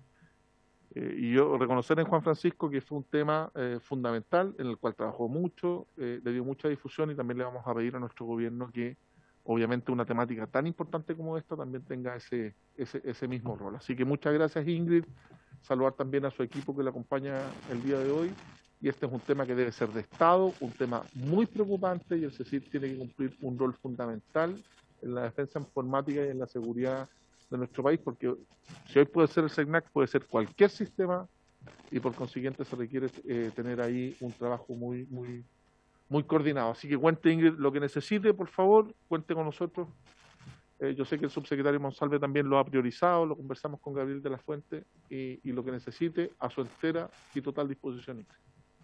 Eh, y yo reconocer en Juan Francisco que fue un tema eh, fundamental, en el cual trabajó mucho, eh, le dio mucha difusión, y también le vamos a pedir a nuestro gobierno que obviamente una temática tan importante como esta también tenga ese, ese, ese mismo rol. Así que muchas gracias, Ingrid. Saludar también a su equipo que le acompaña el día de hoy. Y este es un tema que debe ser de Estado, un tema muy preocupante, y el CECID tiene que cumplir un rol fundamental en la defensa informática y en la seguridad de nuestro país, porque si hoy puede ser el SECNAC, puede ser cualquier sistema, y por consiguiente se requiere eh, tener ahí un trabajo muy, muy, muy coordinado. Así que cuente, Ingrid, lo que necesite, por favor, cuente con nosotros. Eh, yo sé que el subsecretario Monsalve también lo ha priorizado, lo conversamos con Gabriel de la Fuente, y, y lo que necesite, a su entera y total disposición, Ingrid.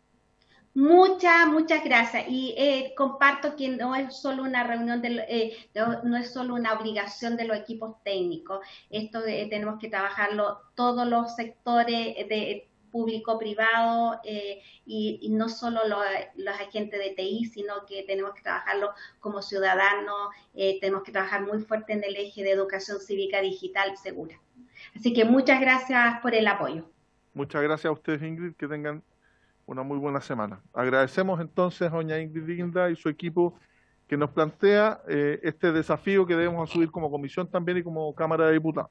Muchas, muchas gracias. Y eh, comparto que no es solo una reunión, de, eh, no, no es solo una obligación de los equipos técnicos. Esto eh, tenemos que trabajarlo todos los sectores de público-privado eh, y, y no solo los, los agentes de T I, sino que tenemos que trabajarlo como ciudadanos. Eh, tenemos que trabajar muy fuerte en el eje de educación cívica digital segura. Así que muchas gracias por el apoyo. Muchas gracias a ustedes, Ingrid, que tengan una muy buena semana. Agradecemos entonces a doña Ingrid Guinda y su equipo que nos plantea eh, este desafío que debemos asumir como comisión también y como Cámara de Diputados.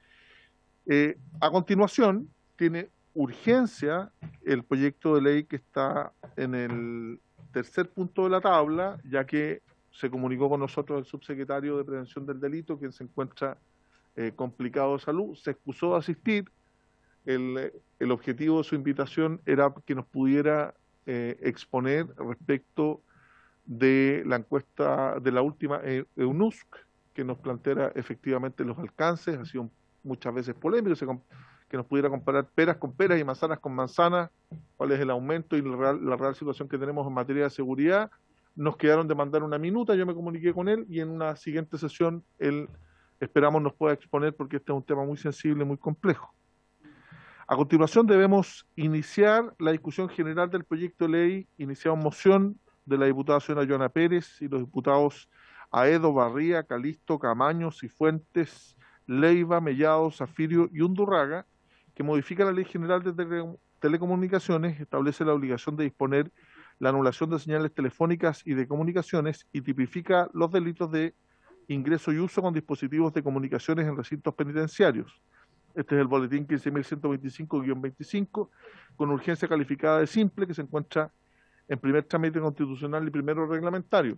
Eh, a continuación, tiene urgencia el proyecto de ley que está en el tercer punto de la tabla, ya que se comunicó con nosotros el subsecretario de Prevención del Delito, quien se encuentra eh, complicado de salud, se excusó de asistir. El, el objetivo de su invitación era que nos pudiera eh, exponer respecto de la encuesta de la última eh, EUNUSC, que nos planteara efectivamente los alcances. Ha sido muchas veces polémico, se, que nos pudiera comparar peras con peras y manzanas con manzanas, cuál es el aumento y la real, la real situación que tenemos en materia de seguridad. Nos quedaron de mandar una minuta, yo me comuniqué con él, y en una siguiente sesión él, esperamos, nos pueda exponer, porque este es un tema muy sensible, muy complejo. A continuación debemos iniciar la discusión general del proyecto de ley. Iniciamos moción de la diputada señora Joana Pérez y los diputados Aedo, Barría, Calisto, Camaño, Cifuentes, Leiva, Mellado, Zafirio y Undurraga, que modifica la Ley General de Tele Telecomunicaciones, establece la obligación de disponer la anulación de señales telefónicas y de comunicaciones y tipifica los delitos de ingreso y uso con dispositivos de comunicaciones en recintos penitenciarios. Este es el boletín quince mil ciento veinticinco guión veinticinco, con urgencia calificada de simple, que se encuentra en primer trámite constitucional y primero reglamentario.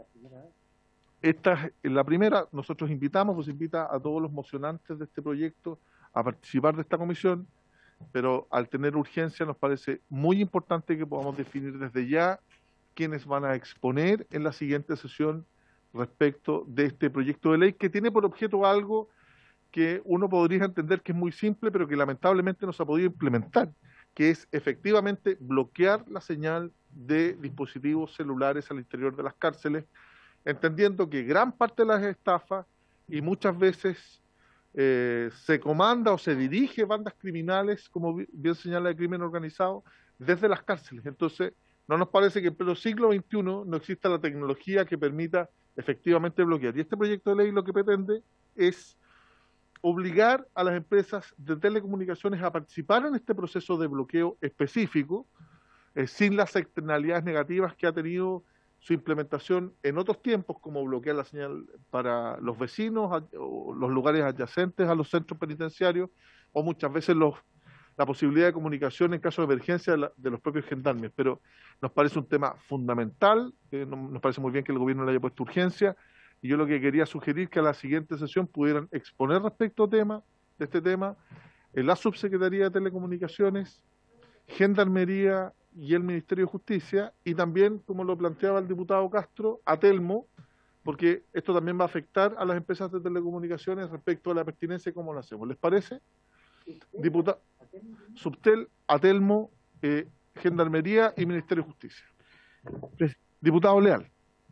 Esta es la primera. Nosotros invitamos, pues invita a todos los mocionantes de este proyecto a participar de esta comisión, pero al tener urgencia nos parece muy importante que podamos definir desde ya quiénes van a exponer en la siguiente sesión respecto de este proyecto de ley, que tiene por objeto algo que uno podría entender que es muy simple, pero que lamentablemente no se ha podido implementar, que es efectivamente bloquear la señal de dispositivos celulares al interior de las cárceles, entendiendo que gran parte de las estafas y muchas veces eh, se comanda o se dirige bandas criminales, como bien señala el crimen organizado, desde las cárceles. Entonces, no nos parece que en pleno siglo veintiuno no exista la tecnología que permita efectivamente bloquear. Y este proyecto de ley lo que pretende es obligar a las empresas de telecomunicaciones a participar en este proceso de bloqueo específico, eh, sin las externalidades negativas que ha tenido su implementación en otros tiempos, como bloquear la señal para los vecinos, a, o los lugares adyacentes a los centros penitenciarios, o muchas veces los, la posibilidad de comunicación en caso de emergencia de, la, de los propios gendarmes, pero nos parece un tema fundamental, eh, no, nos parece muy bien que el gobierno le haya puesto urgencia, y yo lo que quería sugerir que a la siguiente sesión pudieran exponer respecto a tema, de este tema, en la Subsecretaría de Telecomunicaciones, Gendarmería y el Ministerio de Justicia, y también, como lo planteaba el diputado Castro, a Telmo, porque esto también va a afectar a las empresas de telecomunicaciones respecto a la pertinencia y cómo lo hacemos. ¿Les parece? Diputado, Subtel, Atelmo, eh, Gendarmería y Ministerio de Justicia. Diputado Leal.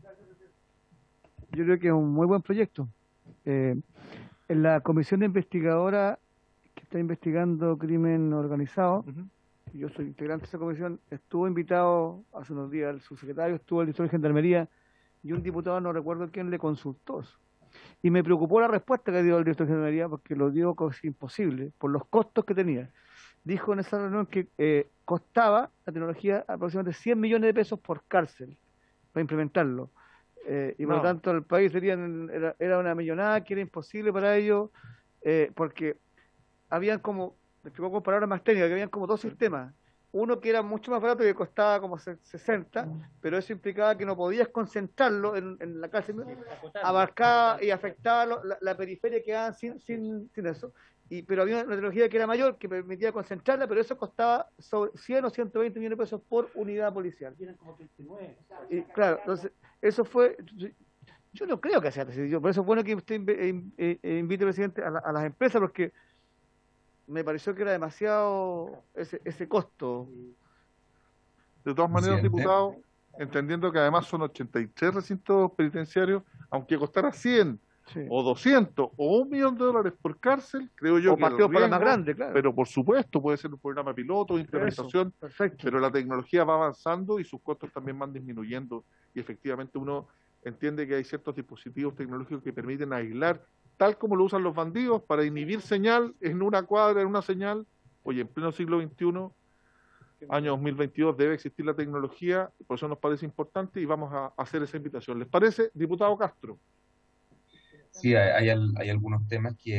Yo creo que es un muy buen proyecto. Eh, en la comisión de investigadora que está investigando crimen organizado, uh-huh. Yo soy integrante de esa comisión, estuvo invitado hace unos días el subsecretario, estuvo el director de Gendarmería y un diputado, no recuerdo quién, le consultó eso. Y me preocupó la respuesta que dio el director de Gendarmería porque lo dio casi imposible por los costos que tenía. Dijo en esa reunión que eh, costaba la tecnología aproximadamente cien millones de pesos por cárcel para implementarlo. Eh, y por lo no. tanto el país sería, era, era una millonada que era imposible para ellos, eh, porque habían como, me explicó con palabras más técnicas, que habían como dos sistemas. Uno que era mucho más barato y que costaba como sesenta, pero eso implicaba que no podías concentrarlo en, en la cárcel, abarcaba y afectaba lo, la, la periferia, quedaban sin, sin, sin eso. Y, pero había una tecnología que era mayor, que permitía concentrarla, pero eso costaba sobre cien o ciento veinte millones de pesos por unidad policial. Y claro, entonces, eso fue, yo no creo que sea decidido, por eso es bueno que usted invite, presidente, a, la, a las empresas, porque me pareció que era demasiado ese, ese costo. De todas maneras, presidente, diputado, entendiendo que además son ochenta y tres recintos penitenciarios, aunque costara cien, sí, o doscientos o un millón de dólares por cárcel, creo yo o que partido para más grande, claro. Pero por supuesto puede ser un programa piloto, implementación, perfecto. Pero la tecnología va avanzando y sus costos también van disminuyendo, y efectivamente uno entiende que hay ciertos dispositivos tecnológicos que permiten aislar, tal como lo usan los bandidos, para inhibir señal en una cuadra, en una señal. Oye, en pleno siglo veintiuno, año dos mil veintidós, debe existir la tecnología, por eso nos parece importante y vamos a hacer esa invitación. ¿Les parece, diputado Castro? Sí, hay, hay, hay algunos temas que...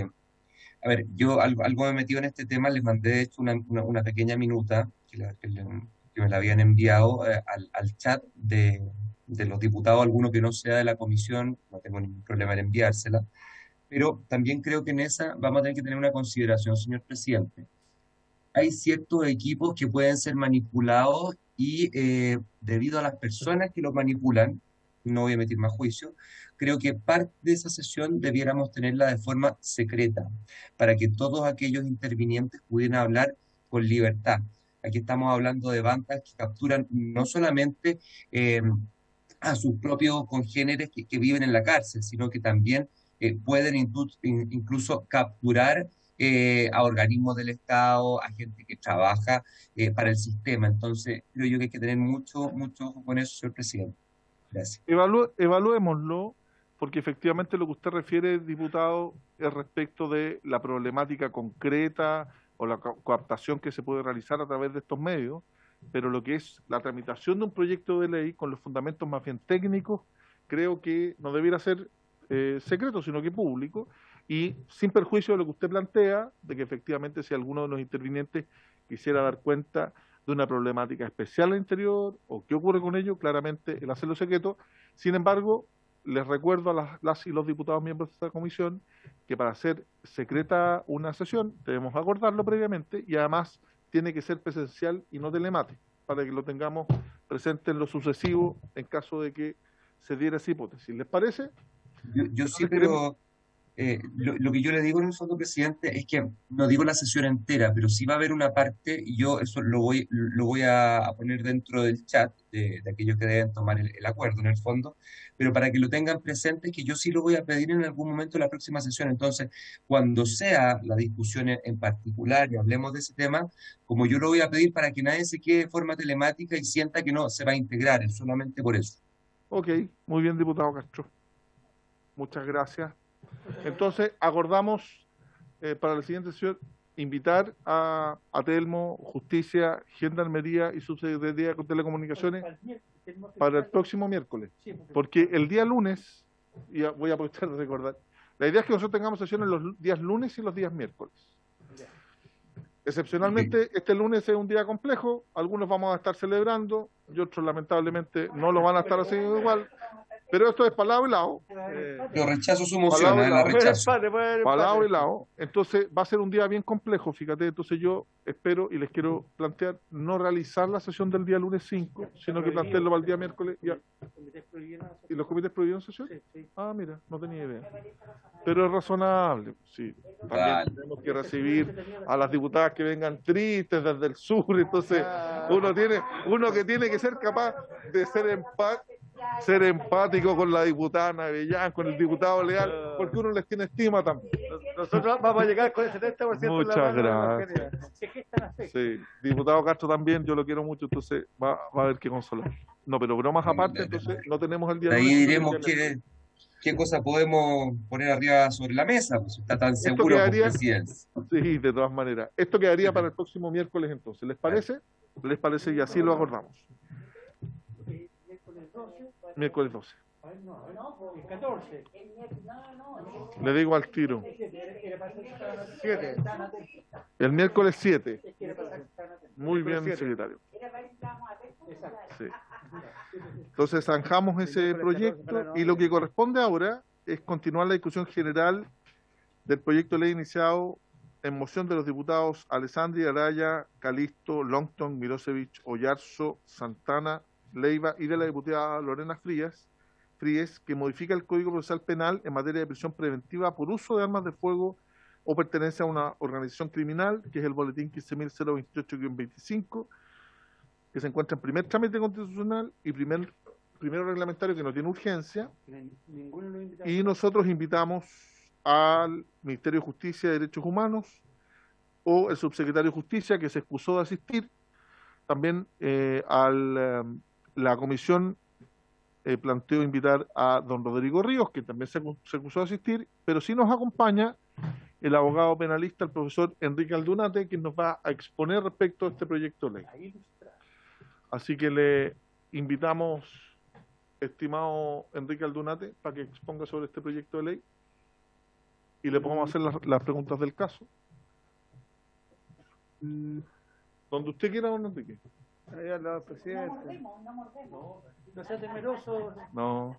A ver, yo algo, algo me he metido en este tema, les mandé de hecho una, una, una pequeña minuta que, la, que, le, que me la habían enviado eh, al, al chat de, de los diputados, alguno que no sea de la comisión, no tengo ningún problema en enviársela, pero también creo que en esa vamos a tener que tener una consideración, señor presidente. Hay ciertos equipos que pueden ser manipulados y eh, debido a las personas que los manipulan, no voy a emitir más juicio, creo que parte de esa sesión debiéramos tenerla de forma secreta, para que todos aquellos intervinientes pudieran hablar con libertad. Aquí estamos hablando de bandas que capturan no solamente eh, a sus propios congéneres que, que viven en la cárcel, sino que también eh, pueden incluso, incluso capturar eh, a organismos del Estado, a gente que trabaja eh, para el sistema. Entonces, creo yo que hay que tener mucho, mucho ojo con eso, señor presidente. Gracias. Evalu evaluémoslo, porque efectivamente lo que usted refiere, diputado, es respecto de la problemática concreta o la coaptación que se puede realizar a través de estos medios, pero lo que es la tramitación de un proyecto de ley con los fundamentos más bien técnicos, creo que no debiera ser eh, secreto, sino que público, y sin perjuicio de lo que usted plantea, de que efectivamente si alguno de los intervinientes quisiera dar cuenta de una problemática especial al interior, o qué ocurre con ello, claramente el hacerlo secreto. Sin embargo, les recuerdo a las, las y los diputados miembros de esta comisión que para hacer secreta una sesión debemos acordarlo previamente, y además tiene que ser presencial y no telemático, para que lo tengamos presente en lo sucesivo en caso de que se diera esa hipótesis. ¿Les parece? Yo, yo sí, pero... Eh, lo, lo que yo le digo en el fondo, presidente, es que no digo la sesión entera, pero sí va a haber una parte, y yo eso lo voy, lo voy a, a poner dentro del chat de, de aquellos que deben tomar el, el acuerdo en el fondo, pero para que lo tengan presente, que yo sí lo voy a pedir en algún momento de la próxima sesión. Entonces, cuando sea la discusión en, en particular y hablemos de ese tema, como yo lo voy a pedir para que nadie se quede de forma telemática y sienta que no se va a integrar, es solamente por eso. Ok, muy bien, diputado Castro. Muchas gracias. Entonces, acordamos eh, para la siguiente sesión invitar a, a Telmo, Justicia, Gendarmería y Subsecretaría de Telecomunicaciones para el próximo miércoles. Porque el día lunes, y voy a aprovechar de recordar, la idea es que nosotros tengamos sesiones los días lunes y los días miércoles. Excepcionalmente, este lunes es un día complejo, algunos vamos a estar celebrando y otros lamentablemente no lo van a estar haciendo igual, pero esto es para lado y lado. Eh, Yo rechazo su moción, Palabra eh, y la lado. rechazo. Para lado y lado. Entonces va a ser un día bien complejo, fíjate. Entonces yo espero y les quiero plantear no realizar la sesión del día lunes cinco, sino que plantearlo para el día miércoles. Ya. ¿Y los comités prohibieron sesión? Ah, mira, no tenía idea. Pero es razonable, sí. También Vale. tenemos que recibir a las diputadas que vengan tristes desde el sur, entonces uno tiene, uno que tiene que ser capaz de ser empático, ser empático con la diputada Navellán, con el diputado Leal, porque uno les tiene estima también. Nosotros vamos a llegar con el setenta por ciento Muchas en la mano, gracias. Se gestan así. Sí, diputado Castro también, yo lo quiero mucho, entonces va, va a haber que consolar. No, pero bromas aparte, entonces no tenemos el día De ahí lunes, diremos el día qué, qué cosa podemos poner arriba sobre la mesa, pues está tan Esto seguro con quedaría- presidencia. Sí, de todas maneras. Esto quedaría para el próximo miércoles entonces. ¿Les parece? ¿Les parece? Y así lo acordamos. Miércoles doce. El catorce. Le digo al tiro. siete. El miércoles siete. Muy bien, siete. secretario. Sí. Entonces zanjamos ese proyecto y lo que corresponde ahora es continuar la discusión general del proyecto de ley iniciado en moción de los diputados Alessandri, Araya, Calisto, Longton, Mirosevich, Oyarzo, Santana, Leiva y de la diputada Lorena Frías, Fríes, que modifica el Código Procesal Penal en materia de prisión preventiva por uso de armas de fuego o pertenencia a una organización criminal, que es el boletín quince mil veintiocho guión veinticinco, que se encuentra en primer trámite constitucional y primer primero reglamentario, que no tiene urgencia, Ninguno lo invita. y nosotros invitamos al Ministerio de Justicia y Derechos Humanos o el subsecretario de Justicia, que se excusó de asistir, también eh, al, eh, la comisión eh, planteó invitar a don Rodrigo Ríos, que también se, acu- se excusó de asistir, pero sí nos acompaña el abogado penalista, el profesor Enrique Aldunate, que nos va a exponer respecto a este proyecto de ley. Así que le invitamos, estimado Enrique Aldunate, para que exponga sobre este proyecto de ley y le podamos hacer las, las preguntas del caso. Donde usted quiera, don Enrique. Ahí al lado del presidente. No sea temeroso. No.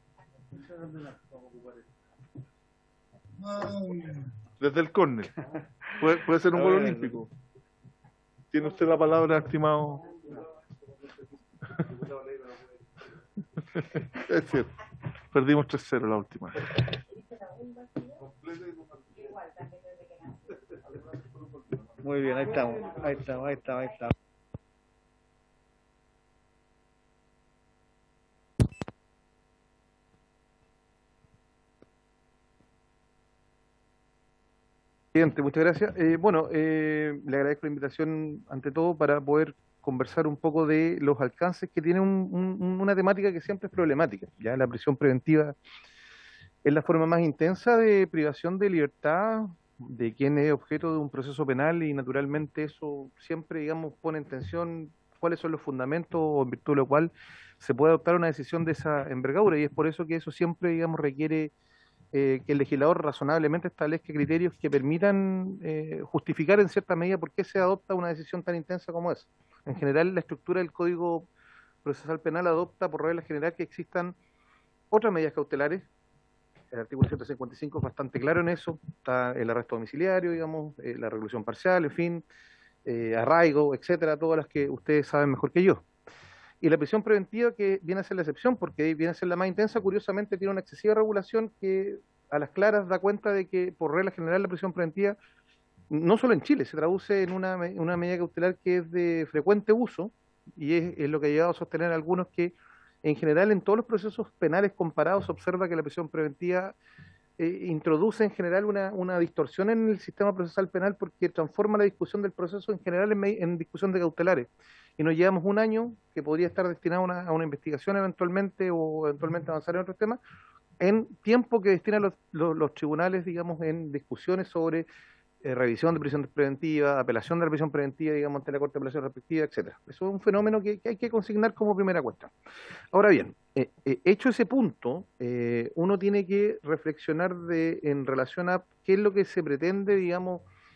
Desde el córner. Puede, puede ser un gol olímpico. Tiene usted la palabra, estimado. Es cierto. Perdimos tres cero la última. Muy bien, ahí estamos, ahí estamos, ahí estamos, ahí estamos. Presidente, muchas gracias. Eh, bueno, eh, le agradezco la invitación ante todo para poder conversar un poco de los alcances que tiene un- un- una temática que siempre es problemática. Ya la prisión preventiva es la forma más intensa de privación de libertad de quien es objeto de un proceso penal y naturalmente eso siempre, digamos, pone en tensión cuáles son los fundamentos o en virtud de lo cual se puede adoptar una decisión de esa envergadura y es por eso que eso siempre, digamos, requiere eh, que el legislador razonablemente establezca criterios que permitan eh, justificar en cierta medida por qué se adopta una decisión tan intensa como esa. En general, la estructura del Código Procesal Penal adopta por regla general que existan otras medidas cautelares. El artículo ciento cincuenta y cinco es bastante claro en eso. Está el arresto domiciliario, digamos, eh, la reclusión parcial, en fin, eh, arraigo, etcétera, todas las que ustedes saben mejor que yo. Y la prisión preventiva, que viene a ser la excepción, porque viene a ser la más intensa, curiosamente tiene una excesiva regulación que a las claras da cuenta de que, por regla general, la prisión preventiva, no solo en Chile, se traduce en una, me- una medida cautelar que es de frecuente uso, y es, es lo que ha llevado a sostener a algunos que, en general, en todos los procesos penales comparados, se observa que la prisión preventiva eh, introduce en general una, una distorsión en el sistema procesal penal porque transforma la discusión del proceso en general en, me- en discusión de cautelares. Y nos llevamos un año que podría estar destinado a una, a una investigación eventualmente o eventualmente avanzar en otros temas, en tiempo que destinan los, los, los tribunales, digamos, en discusiones sobre eh, revisión de prisión preventiva, apelación de la prisión preventiva, digamos, ante la Corte de Apelación respectiva, etcétera. Eso es un fenómeno que, que hay que consignar como primera cuestión. Ahora bien, eh, eh, hecho ese punto, eh, uno tiene que reflexionar de, en relación a qué es lo que se pretende, digamos,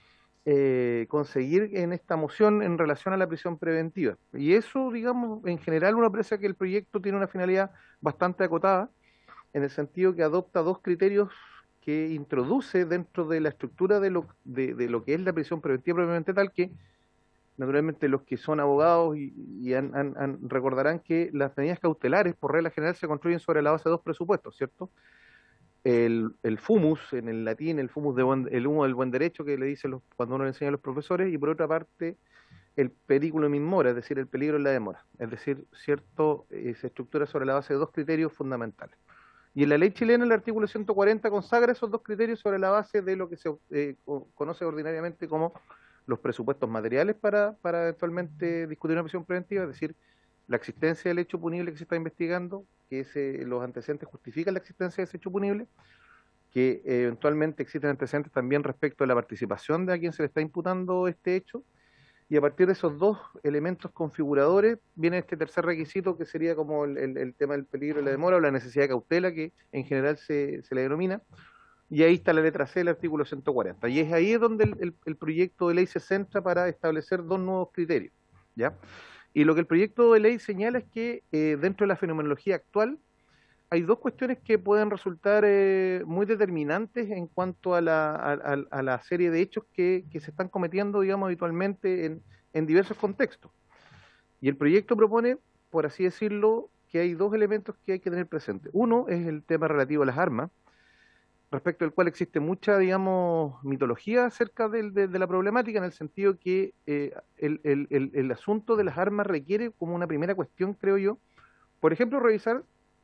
eh, conseguir en esta moción en relación a la prisión preventiva. Y eso, digamos, en general uno aprecia que el proyecto tiene una finalidad bastante acotada, en el sentido que adopta dos criterios que introduce dentro de la estructura de lo, de, de lo que es la prisión preventiva propiamente tal, que naturalmente los que son abogados y, y han, han, han, recordarán que las medidas cautelares por regla general se construyen sobre la base de dos presupuestos, ¿cierto? El, el fumus, en el latín, el fumus de buen, el humo del buen derecho que le dicen los, cuando uno le enseña a los profesores, y por otra parte el periculum in mora, es decir, el peligro en la demora, es decir, cierto, eh, se estructura sobre la base de dos criterios fundamentales. Y en la ley chilena el artículo ciento cuarenta consagra esos dos criterios sobre la base de lo que se eh, conoce ordinariamente como los presupuestos materiales para, para eventualmente discutir una prisión preventiva, es decir, la existencia del hecho punible que se está investigando, que ese, los antecedentes justifican la existencia de ese hecho punible, que eh, eventualmente existen antecedentes también respecto a la participación de a quien se le está imputando este hecho, y a partir de esos dos elementos configuradores viene este tercer requisito que sería como el, el, el tema del peligro y la demora o la necesidad de cautela que en general se, se le denomina, y ahí está la letra C del artículo ciento cuarenta, y es ahí donde el, el, el proyecto de ley se centra para establecer dos nuevos criterios, ¿ya? Y lo que el proyecto de ley señala es que eh, dentro de la fenomenología actual hay dos cuestiones que pueden resultar eh, muy determinantes en cuanto a la, a, a, a la serie de hechos que, que se están cometiendo, digamos, habitualmente en, en diversos contextos. Y el proyecto propone, por así decirlo, que hay dos elementos que hay que tener presentes. Uno es el tema relativo a las armas, respecto al cual existe mucha, digamos, mitología acerca de, de, de la problemática, en el sentido que eh, el, el, el, el asunto de las armas requiere como una primera cuestión, creo yo, por ejemplo, revisar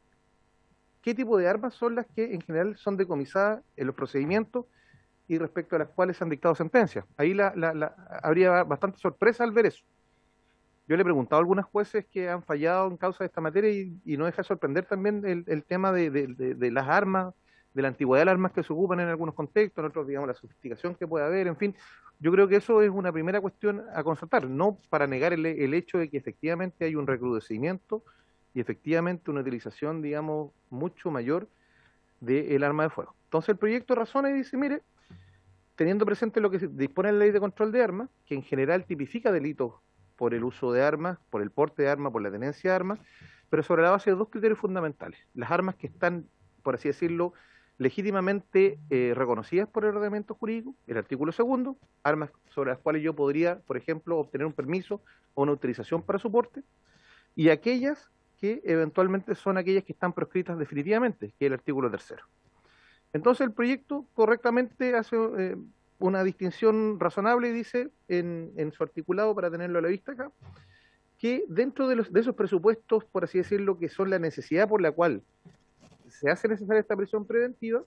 qué tipo de armas son las que en general son decomisadas en los procedimientos y respecto a las cuales se han dictado sentencias. Ahí la, la, la, habría bastante sorpresa al ver eso. Yo le he preguntado a algunos jueces que han fallado en causa de esta materia y, y no deja de sorprender también el, el tema de, de, de, de las armas, de la antigüedad de las armas que se ocupan en algunos contextos, en otros, digamos, la sofisticación que puede haber, en fin. Yo creo que eso es una primera cuestión a constatar, no para negar el, el hecho de que efectivamente hay un recrudecimiento y efectivamente una utilización, digamos, mucho mayor del arma de fuego. Entonces el proyecto razona y dice, mire, teniendo presente lo que se dispone la ley de control de armas, que en general tipifica delitos por el uso de armas, por el porte de armas, por la tenencia de armas, pero sobre la base de dos criterios fundamentales. Las armas que están, por así decirlo, legítimamente eh, reconocidas por el ordenamiento jurídico, el artículo segundo, armas sobre las cuales yo podría, por ejemplo, obtener un permiso o una autorización para su porte, y aquellas que eventualmente son aquellas que están proscritas definitivamente, que es el artículo tercero. Entonces el proyecto correctamente hace eh, una distinción razonable y dice en, en su articulado, para tenerlo a la vista acá, que dentro de, los, de esos presupuestos, por así decirlo, que son la necesidad por la cual se hace necesaria esta prisión preventiva,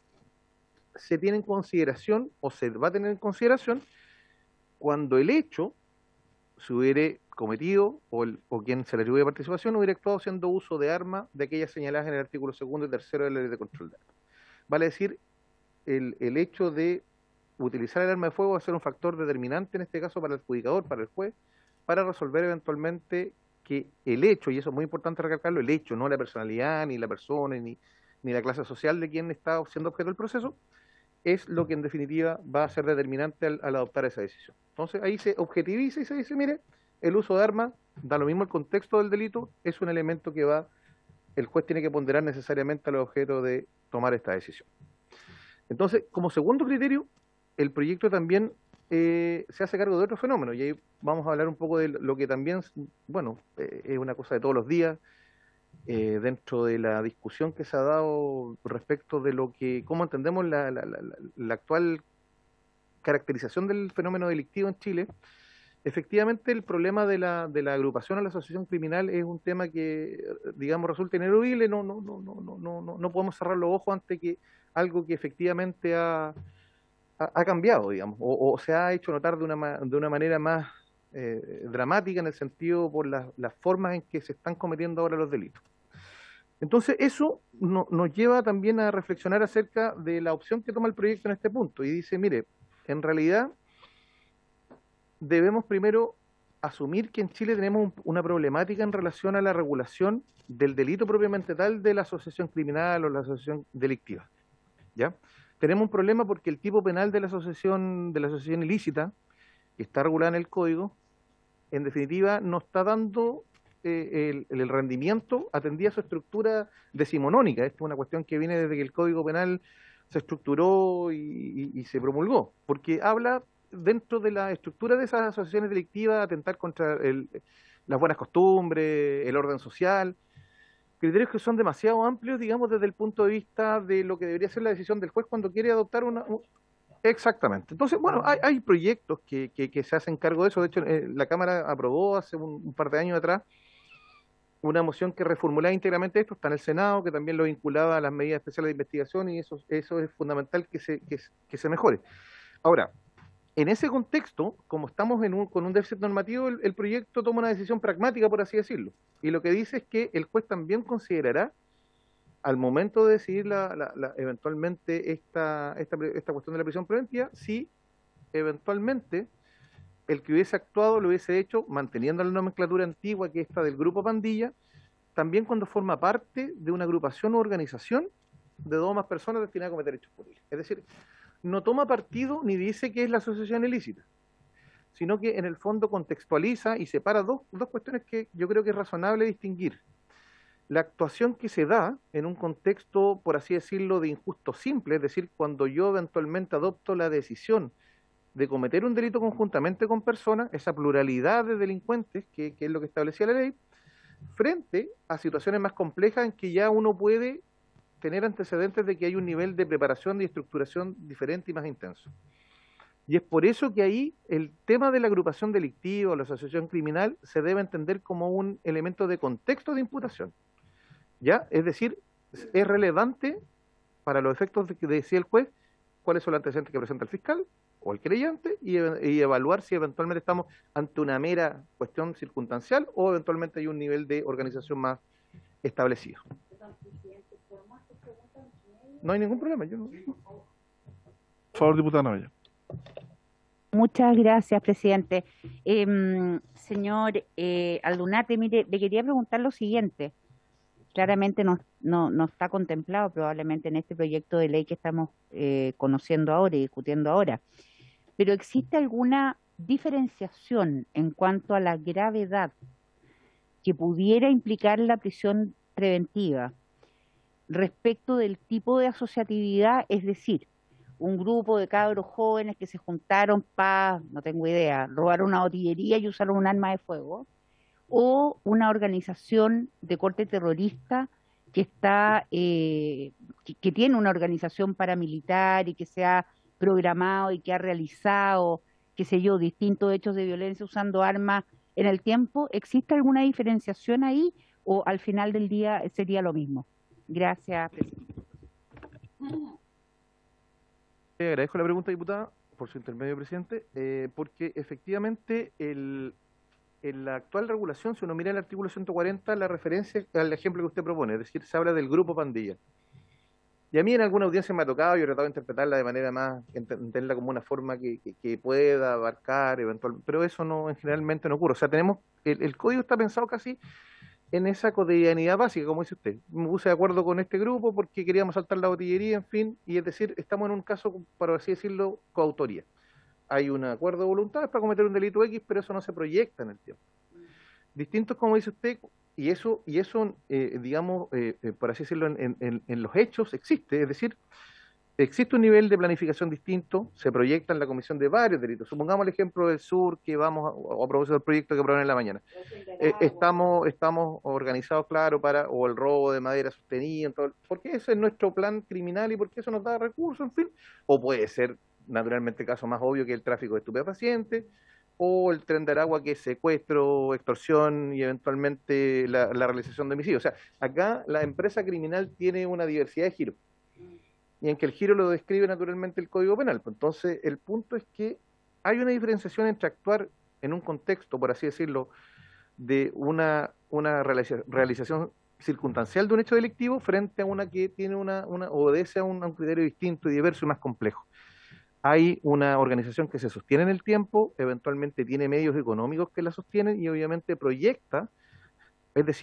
se tiene en consideración, o se va a tener en consideración, cuando el hecho se hubiere cometido, o, el, o quien se le atribuye participación, hubiera actuado haciendo uso de armas de aquellas señaladas en el artículo segundo y tercero de la ley de control de armas. Vale decir, el, el hecho de utilizar el arma de fuego va a ser un factor determinante, en este caso para el adjudicador, para el juez, para resolver eventualmente que el hecho, y eso es muy importante recalcarlo, el hecho, no la personalidad, ni la persona, ni, ni la clase social de quien está siendo objeto del proceso, es lo que en definitiva va a ser determinante al, al adoptar esa decisión. Entonces ahí se objetiviza y se dice, mire, el uso de armas, da lo mismo el contexto del delito, es un elemento que va, el juez tiene que ponderar necesariamente al objeto de tomar esta decisión. Entonces, como segundo criterio, el proyecto también eh, se hace cargo de otro fenómeno, y ahí vamos a hablar un poco de lo que también, bueno, eh, es una cosa de todos los días, eh, dentro de la discusión que se ha dado respecto de lo que, cómo entendemos la, la, la, la actual caracterización del fenómeno delictivo en Chile. Efectivamente, el problema de la, de la agrupación a la asociación criminal es un tema que, digamos, resulta ineludible. No, no, no, no, no, no, no podemos cerrar los ojos ante que algo que efectivamente ha, ha, ha cambiado, digamos, o, o se ha hecho notar de una, de una manera más eh, dramática, en el sentido por las, las formas en que se están cometiendo ahora los delitos. Entonces, eso no, nos lleva también a reflexionar acerca de la opción que toma el proyecto en este punto, y dice, mire, en realidad debemos primero asumir que en Chile tenemos un, una problemática en relación a la regulación del delito propiamente tal de la asociación criminal o la asociación delictiva, ¿ya? tenemos un problema porque el tipo penal de la asociación, de la asociación ilícita, que está regulada en el código, en definitiva no está dando eh, el, el rendimiento atendía a su estructura decimonónica. Esto es una cuestión que viene desde que el Código Penal se estructuró y, y, y se promulgó, porque habla dentro de la estructura de esas asociaciones delictivas atentar contra el, las buenas costumbres, el orden social, criterios que son demasiado amplios, digamos, desde el punto de vista de lo que debería ser la decisión del juez cuando quiere adoptar una... Un... Exactamente. Entonces, bueno, hay, hay proyectos que, que, que se hacen cargo de eso. De hecho, eh, la Cámara aprobó hace un, un par de años atrás una moción que reformulaba íntegramente esto, está en el Senado, que también lo vinculaba a las medidas especiales de investigación, y eso, eso es fundamental que se, que, que se mejore. Ahora, en ese contexto, como estamos en un, con un déficit normativo, el, el proyecto toma una decisión pragmática, por así decirlo, y lo que dice es que el juez también considerará, al momento de decidir la, la, la, eventualmente esta, esta, esta cuestión de la prisión preventiva, si eventualmente el que hubiese actuado lo hubiese hecho manteniendo la nomenclatura antigua, que está del grupo pandilla, también cuando forma parte de una agrupación u organización de dos o más personas destinadas a cometer hechos públicos. Es decir, no toma partido ni dice que es la asociación ilícita, sino que en el fondo contextualiza y separa dos, dos cuestiones que yo creo que es razonable distinguir. La actuación que se da en un contexto, por así decirlo, de injusto simple, es decir, cuando yo eventualmente adopto la decisión de cometer un delito conjuntamente con personas, esa pluralidad de delincuentes, que, que es lo que establecía la ley, frente a situaciones más complejas en que ya uno puede tener antecedentes de que hay un nivel de preparación y estructuración diferente y más intenso. Y es por eso que ahí el tema de la agrupación delictiva o la asociación criminal se debe entender como un elemento de contexto de imputación. ¿Ya? Es decir, es relevante para los efectos de que decía el juez cuáles son los antecedentes que presenta el fiscal o el creyente y, y evaluar si eventualmente estamos ante una mera cuestión circunstancial o eventualmente hay un nivel de organización más establecido. No hay ningún problema. Yo no... Por favor, diputada Navella. Muchas gracias, presidente. Eh, señor eh, Aldunate, mire, le quería preguntar lo siguiente. Claramente no, no, no está contemplado probablemente en este proyecto de ley que estamos eh, conociendo ahora y discutiendo ahora, pero ¿existe alguna diferenciación en cuanto a la gravedad que pudiera implicar la prisión preventiva respecto del tipo de asociatividad? Es decir, un grupo de cabros jóvenes que se juntaron para, no tengo idea, robar una botillería y usar un arma de fuego, o una organización de corte terrorista que está eh, que, que tiene una organización paramilitar y que se ha programado y que ha realizado, qué sé yo, distintos hechos de violencia usando armas en el tiempo. ¿Existe alguna diferenciación ahí o al final del día sería lo mismo? Gracias, presidente. Le agradezco la pregunta, diputada, por su intermedio, presidente, eh, porque efectivamente el... en la actual regulación, si uno mira el artículo ciento cuarenta, la referencia al ejemplo que usted propone, es decir, se habla del grupo pandilla. Y a mí en alguna audiencia me ha tocado, yo he tratado de interpretarla de manera más, entenderla como una forma que, que, que pueda abarcar eventualmente, pero eso no, generalmente no ocurre. O sea, tenemos, el, el código está pensado casi en esa cotidianidad básica, como dice usted. Me puse de acuerdo con este grupo porque queríamos saltar la botillería, en fin, y es decir, estamos en un caso, por así decirlo, coautoría. Hay un acuerdo de voluntades para cometer un delito X, pero eso no se proyecta en el tiempo. Distintos, como dice usted, y eso, y eso eh, digamos, eh, eh, por así decirlo, en, en, en los hechos existe, es decir, existe un nivel de planificación distinto, se proyecta en la comisión de varios delitos. Supongamos el ejemplo del sur, que vamos a, a propósito del proyecto que aprobaron en la mañana. Eh, estamos, estamos organizados, claro, para, o el robo de madera sostenido, todo, porque ese es nuestro plan criminal y porque eso nos da recursos, en fin, o puede ser naturalmente el caso más obvio que el tráfico de estupefacientes, o el Tren de Aragua, que es secuestro, extorsión y eventualmente la, la realización de homicidios. O sea, acá la empresa criminal tiene una diversidad de giros, y en que el giro lo describe naturalmente el Código Penal. Entonces, el punto es que hay una diferenciación entre actuar en un contexto, por así decirlo, de una, una realiza, realización circunstancial de un hecho delictivo frente a una que tiene una, una obedece a un, a un criterio distinto y diverso y más complejo. Hay una organización que se sostiene en el tiempo, eventualmente tiene medios económicos que la sostienen y obviamente proyecta, es decir,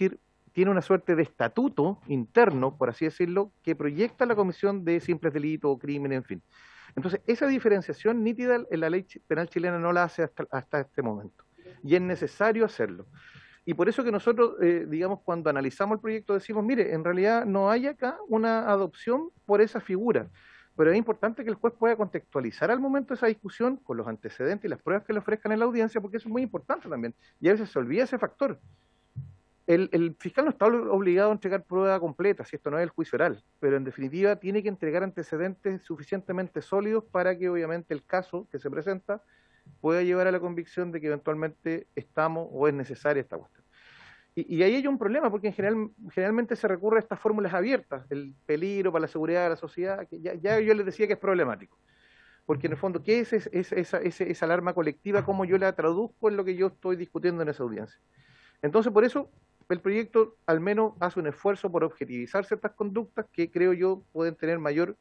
tiene una suerte de estatuto interno, por así decirlo, que proyecta la comisión de simples delitos o crímenes, en fin. Entonces, esa diferenciación nítida en la ley penal chilena no la hace hasta, hasta este momento. Y es necesario hacerlo. Y por eso que nosotros, eh, digamos, cuando analizamos el proyecto decimos, mire, en realidad no hay acá una adopción por esa figura. Pero es importante que el juez pueda contextualizar al momento de esa discusión con los antecedentes y las pruebas que le ofrezcan en la audiencia, porque eso es muy importante también. Y a veces se olvida ese factor. El, el fiscal no está obligado a entregar prueba completa, si esto no es el juicio oral, pero en definitiva tiene que entregar antecedentes suficientemente sólidos para que obviamente el caso que se presenta pueda llevar a la convicción de que eventualmente estamos o es necesaria esta cuestión. Y, y ahí hay un problema, porque en general, generalmente se recurre a estas fórmulas abiertas, el peligro para la seguridad de la sociedad, que ya, ya yo les decía que es problemático. Porque en el fondo, ¿qué es esa, esa, esa, esa alarma colectiva? ¿Cómo yo la traduzco en lo que yo estoy discutiendo en esa audiencia? Entonces, por eso, el proyecto al menos hace un esfuerzo por objetivizar ciertas conductas que creo yo pueden tener mayor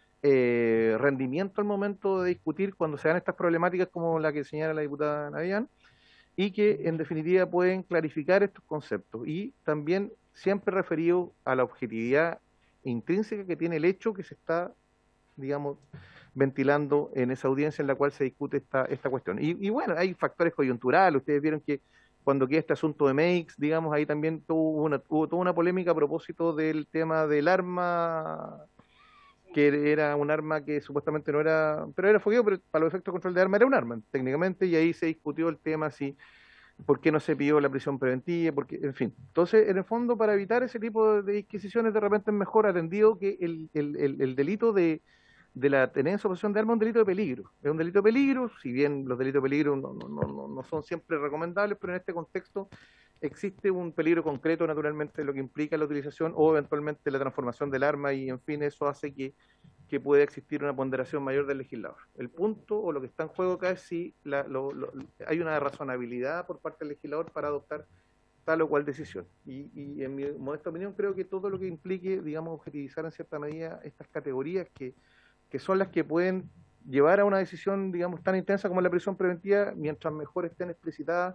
eh, rendimiento al momento de discutir cuando se dan estas problemáticas como la que señala la diputada Navián, y que en definitiva pueden clarificar estos conceptos. Y también siempre referido a la objetividad intrínseca que tiene el hecho que se está, digamos, ventilando en esa audiencia en la cual se discute esta, esta cuestión. Y, y bueno, hay factores coyunturales. Ustedes vieron que cuando queda este asunto de Meix, digamos, ahí también tuvo, una, hubo toda una polémica a propósito del tema del arma, que era un arma que supuestamente no era, pero era fogueo, pero para los efectos de control de arma era un arma, técnicamente, y ahí se discutió el tema si, por qué no se pidió la prisión preventiva, porque, en fin. Entonces, en el fondo, para evitar ese tipo de disquisiciones, de repente es mejor atendido que el, el, el, el delito de de la tenencia o posesión de armas es un delito de peligro. Es un delito de peligro, si bien los delitos de peligro no, no, no, no son siempre recomendables, pero en este contexto existe un peligro concreto, naturalmente, lo que implica la utilización o eventualmente la transformación del arma, y en fin, eso hace que, que pueda existir una ponderación mayor del legislador. El punto o lo que está en juego acá es si la, lo, lo, hay una razonabilidad por parte del legislador para adoptar tal o cual decisión. Y, y en mi modesta opinión creo que todo lo que implique, digamos, objetivizar en cierta medida estas categorías que que son las que pueden llevar a una decisión, digamos, tan intensa como la prisión preventiva, mientras mejor estén explicitadas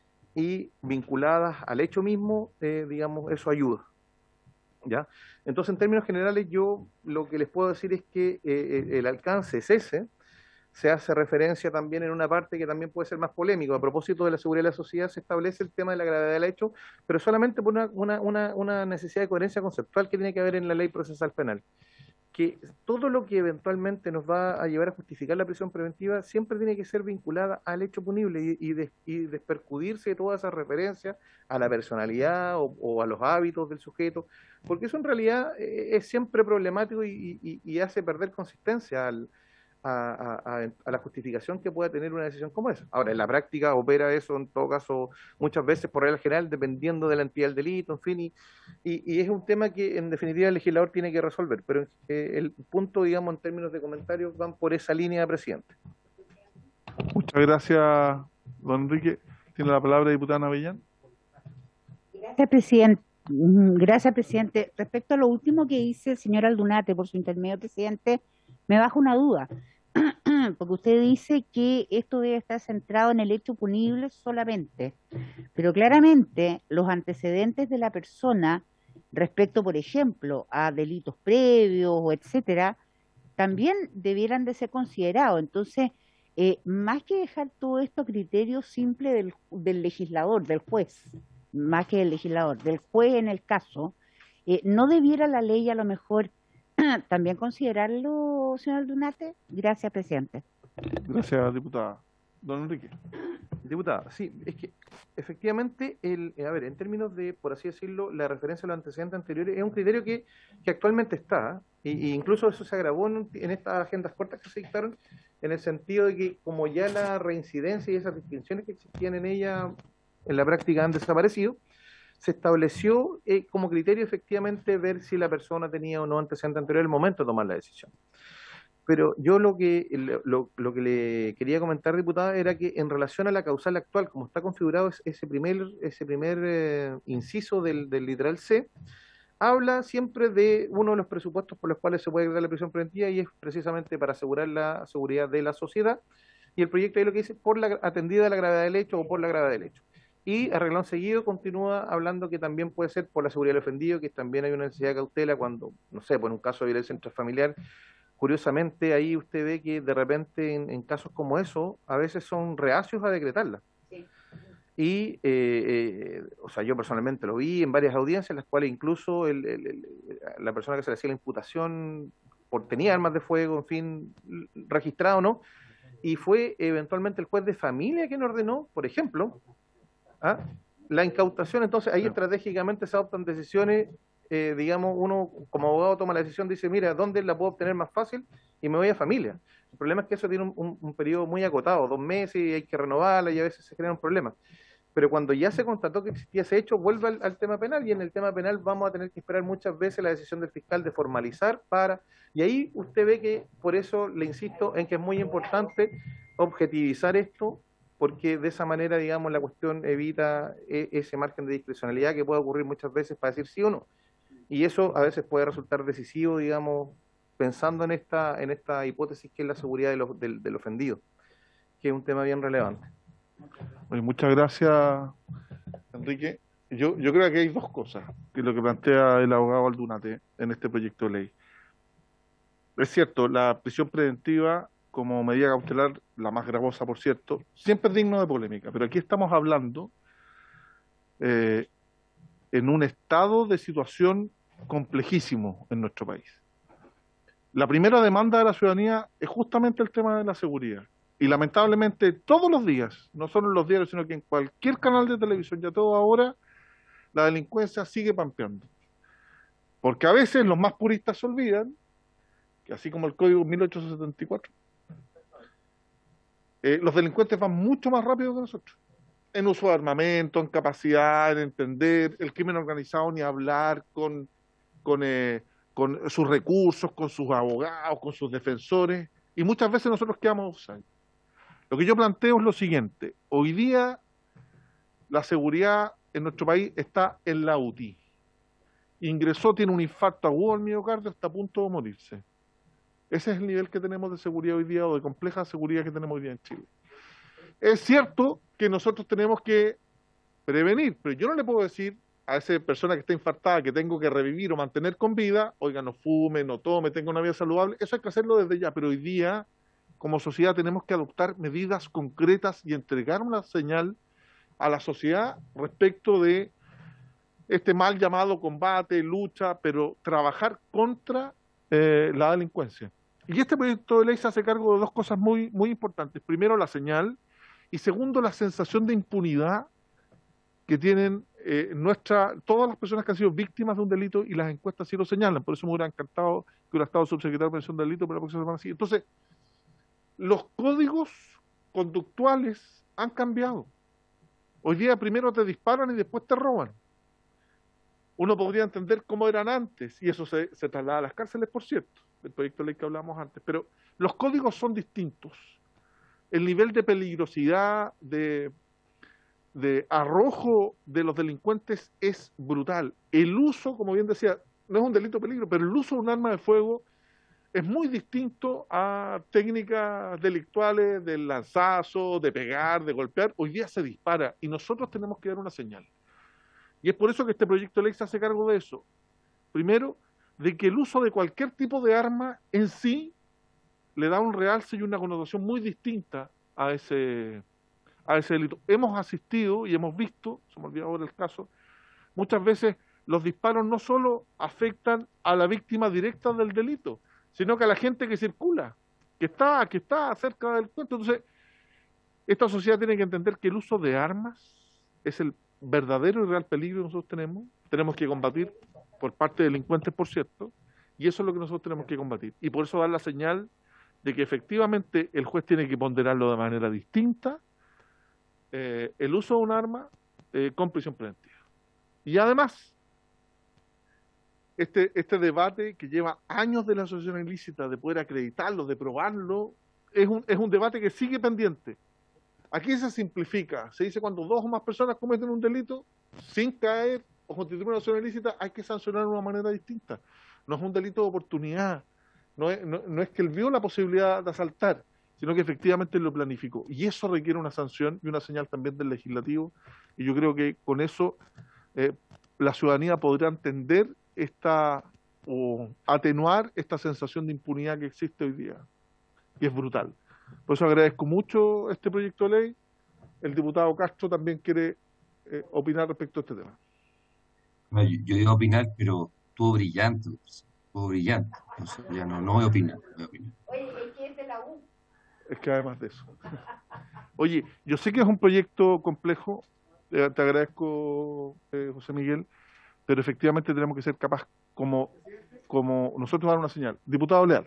y vinculadas al hecho mismo, eh, digamos, eso ayuda. ¿Ya? Entonces, en términos generales, yo lo que les puedo decir es que eh, el alcance es ese. Se hace referencia también en una parte que también puede ser más polémico. A propósito de la seguridad de la sociedad, se establece el tema de la gravedad del hecho, pero solamente por una, una, una, una necesidad de coherencia conceptual que tiene que haber en la ley procesal penal. Que todo lo que eventualmente nos va a llevar a justificar la prisión preventiva siempre tiene que ser vinculada al hecho punible y, y, des, y despercudirse de todas esas referencias a la personalidad o, o a los hábitos del sujeto, porque eso en realidad es siempre problemático y, y, y hace perder consistencia al, a, a, a la justificación que pueda tener una decisión como esa. Ahora, en la práctica opera eso en todo caso muchas veces por regla general, dependiendo de la entidad del delito, en fin, y, y, y es un tema que en definitiva el legislador tiene que resolver, pero eh, el punto, digamos, en términos de comentarios van por esa línea, presidente. Muchas gracias, don Enrique. Tiene la palabra diputada Navellán. Gracias, presidente. Gracias, presidente. Respecto a lo último que dice el señor Aldunate, por su intermedio, presidente, me baja una duda. Porque usted dice que esto debe estar centrado en el hecho punible solamente, pero claramente los antecedentes de la persona respecto, por ejemplo, a delitos previos o etcétera, también debieran de ser considerados. Entonces, eh, más que dejar todo esto a criterio simple del, del legislador, del juez, más que del legislador, del juez en el caso, eh, ¿no debiera la ley a lo mejor también considerarlo, señor Aldunate? Gracias, presidente. Gracias, diputada. Don Enrique. Diputada, sí, es que efectivamente, el, a ver, en términos de, por así decirlo, la referencia a los antecedentes anteriores es un criterio que, que actualmente está, y, y incluso eso se agravó en, en estas agendas cortas que se dictaron, en el sentido de que como ya la reincidencia y esas distinciones que existían en ella en la práctica han desaparecido, se estableció eh, como criterio efectivamente ver si la persona tenía o no antecedente anterior al momento de tomar la decisión. Pero yo lo que lo, lo que le quería comentar, diputada, era que en relación a la causal actual, como está configurado ese primer, ese primer eh, inciso del, del literal C, habla siempre de uno de los presupuestos por los cuales se puede crear la prisión preventiva, y es precisamente para asegurar la seguridad de la sociedad, y el proyecto ahí lo que dice, por la atendida la gravedad del hecho o por la gravedad del hecho. Y a renglón seguido continúa hablando que también puede ser por la seguridad del ofendido, que también hay una necesidad de cautela cuando, no sé, por un caso de violencia intrafamiliar. Curiosamente, ahí usted ve que de repente en, en casos como eso, a veces son reacios a decretarla. Sí. Y, eh, eh, o sea, yo personalmente lo vi en varias audiencias, en las cuales incluso el, el, el, la persona que se le hacía la imputación por tenía armas de fuego, en fin, registrado, ¿no? Y fue eventualmente el juez de familia quien ordenó, por ejemplo, ¿ah? la incautación. Entonces ahí estratégicamente se adoptan decisiones, eh, digamos, uno como abogado toma la decisión, dice, mira, ¿dónde la puedo obtener más fácil? Y me voy a familia. El problema es que eso tiene un, un, un periodo muy acotado, dos meses, y hay que renovarla y a veces se generan problemas. Pero cuando ya se constató que existía ese hecho, vuelve al, al tema penal, y en el tema penal vamos a tener que esperar muchas veces la decisión del fiscal de formalizar para... Y ahí usted ve que, por eso le insisto en que es muy importante objetivizar esto, porque de esa manera, digamos, la cuestión evita e, ese margen de discrecionalidad que puede ocurrir muchas veces para decir sí o no. Y eso a veces puede resultar decisivo, digamos, pensando en esta, en esta hipótesis que es la seguridad de los, del, del ofendido, que es un tema bien relevante. Oye, muchas gracias, Enrique. Yo, yo creo que hay dos cosas, que es lo que plantea el abogado Aldunate en este proyecto de ley. Es cierto, la prisión preventiva como medida cautelar, la más gravosa, por cierto, siempre es digno de polémica, pero aquí estamos hablando eh, en un estado de situación complejísimo en nuestro país. La primera demanda de la ciudadanía es justamente el tema de la seguridad. Y lamentablemente todos los días, no solo en los diarios, sino que en cualquier canal de televisión, ya todo ahora, la delincuencia sigue pampeando. Porque a veces los más puristas se olvidan que así como el Código mil ochocientos setenta y cuatro, eh, los delincuentes van mucho más rápido que nosotros. En uso de armamento, en capacidad, en entender el crimen organizado, ni hablar con, con, eh, con sus recursos, con sus abogados, con sus defensores, y muchas veces nosotros quedamos offside. Lo que yo planteo es lo siguiente: hoy día la seguridad en nuestro país está en la U T I. Ingresó, tiene un infarto agudo al miocardio, está a punto de morirse. Ese es el nivel que tenemos de seguridad hoy día, o de compleja seguridad que tenemos hoy día en Chile. Es cierto que nosotros tenemos que prevenir, pero yo no le puedo decir a esa persona que está infartada que tengo que revivir o mantener con vida, oiga, no fume, no tome, tenga una vida saludable. Eso hay que hacerlo desde ya, pero hoy día, como sociedad, tenemos que adoptar medidas concretas y entregar una señal a la sociedad respecto de este mal llamado combate, lucha, pero trabajar contra eh, la delincuencia. Y este proyecto de ley se hace cargo de dos cosas muy, muy importantes. Primero, la señal, y segundo, la sensación de impunidad que tienen eh, nuestra, todas las personas que han sido víctimas de un delito, y las encuestas sí lo señalan. Por eso me hubiera encantado que hubiera estado subsecretario de Prevención del Delito, pero la próxima semana sí. Entonces, los códigos conductuales han cambiado. Hoy día primero te disparan y después te roban. Uno podría entender cómo eran antes, y eso se, se traslada a las cárceles, por cierto, del proyecto de ley que hablamos antes, pero los códigos son distintos. El nivel de peligrosidad, de, de arrojo de los delincuentes es brutal. El uso, como bien decía, no es un delito de peligro, pero el uso de un arma de fuego es muy distinto a técnicas delictuales del lanzazo, de pegar, de golpear. Hoy día se dispara y nosotros tenemos que dar una señal. Y es por eso que este proyecto de ley se hace cargo de eso. Primero, de que el uso de cualquier tipo de arma en sí le da un realce y una connotación muy distinta a ese, a ese delito. Hemos asistido y hemos visto, se me olvidó ahora el caso, muchas veces los disparos no solo afectan a la víctima directa del delito, sino que a la gente que circula, que está, que está cerca del delincuente. Entonces, esta sociedad tiene que entender que el uso de armas es el verdadero y real peligro que nosotros tenemos, tenemos que combatir por parte de delincuentes, por cierto, y eso es lo que nosotros tenemos que combatir. Y por eso dar la señal de que efectivamente el juez tiene que ponderarlo de manera distinta, eh, el uso de un arma eh, con prisión preventiva. Y además, este, este debate que lleva años de la asociación ilícita, de poder acreditarlo, de probarlo, es un, es un debate que sigue pendiente. Aquí se simplifica, se dice cuando dos o más personas cometen un delito, sin caer o constituir una asociación ilícita, hay que sancionar de una manera distinta. No es un delito de oportunidad, no es, no, no es que él vio la posibilidad de asaltar, sino que efectivamente lo planificó. Y eso requiere una sanción y una señal también del legislativo, y yo creo que con eso eh, la ciudadanía podrá entender esta o atenuar esta sensación de impunidad que existe hoy día, y es brutal. Por eso agradezco mucho este proyecto de ley. El diputado Castro también quiere eh, opinar respecto a este tema. No, yo, yo iba a opinar, pero estuvo brillante, estuvo brillante. Entonces, ya no, no voy a opinar, no voy a opinar. Oye, es que es de la U. Es que además de eso. Oye, yo sé que es un proyecto complejo, eh, te agradezco, eh, José Miguel, pero efectivamente tenemos que ser capaz, como, como nosotros dar una señal. Diputado Leal.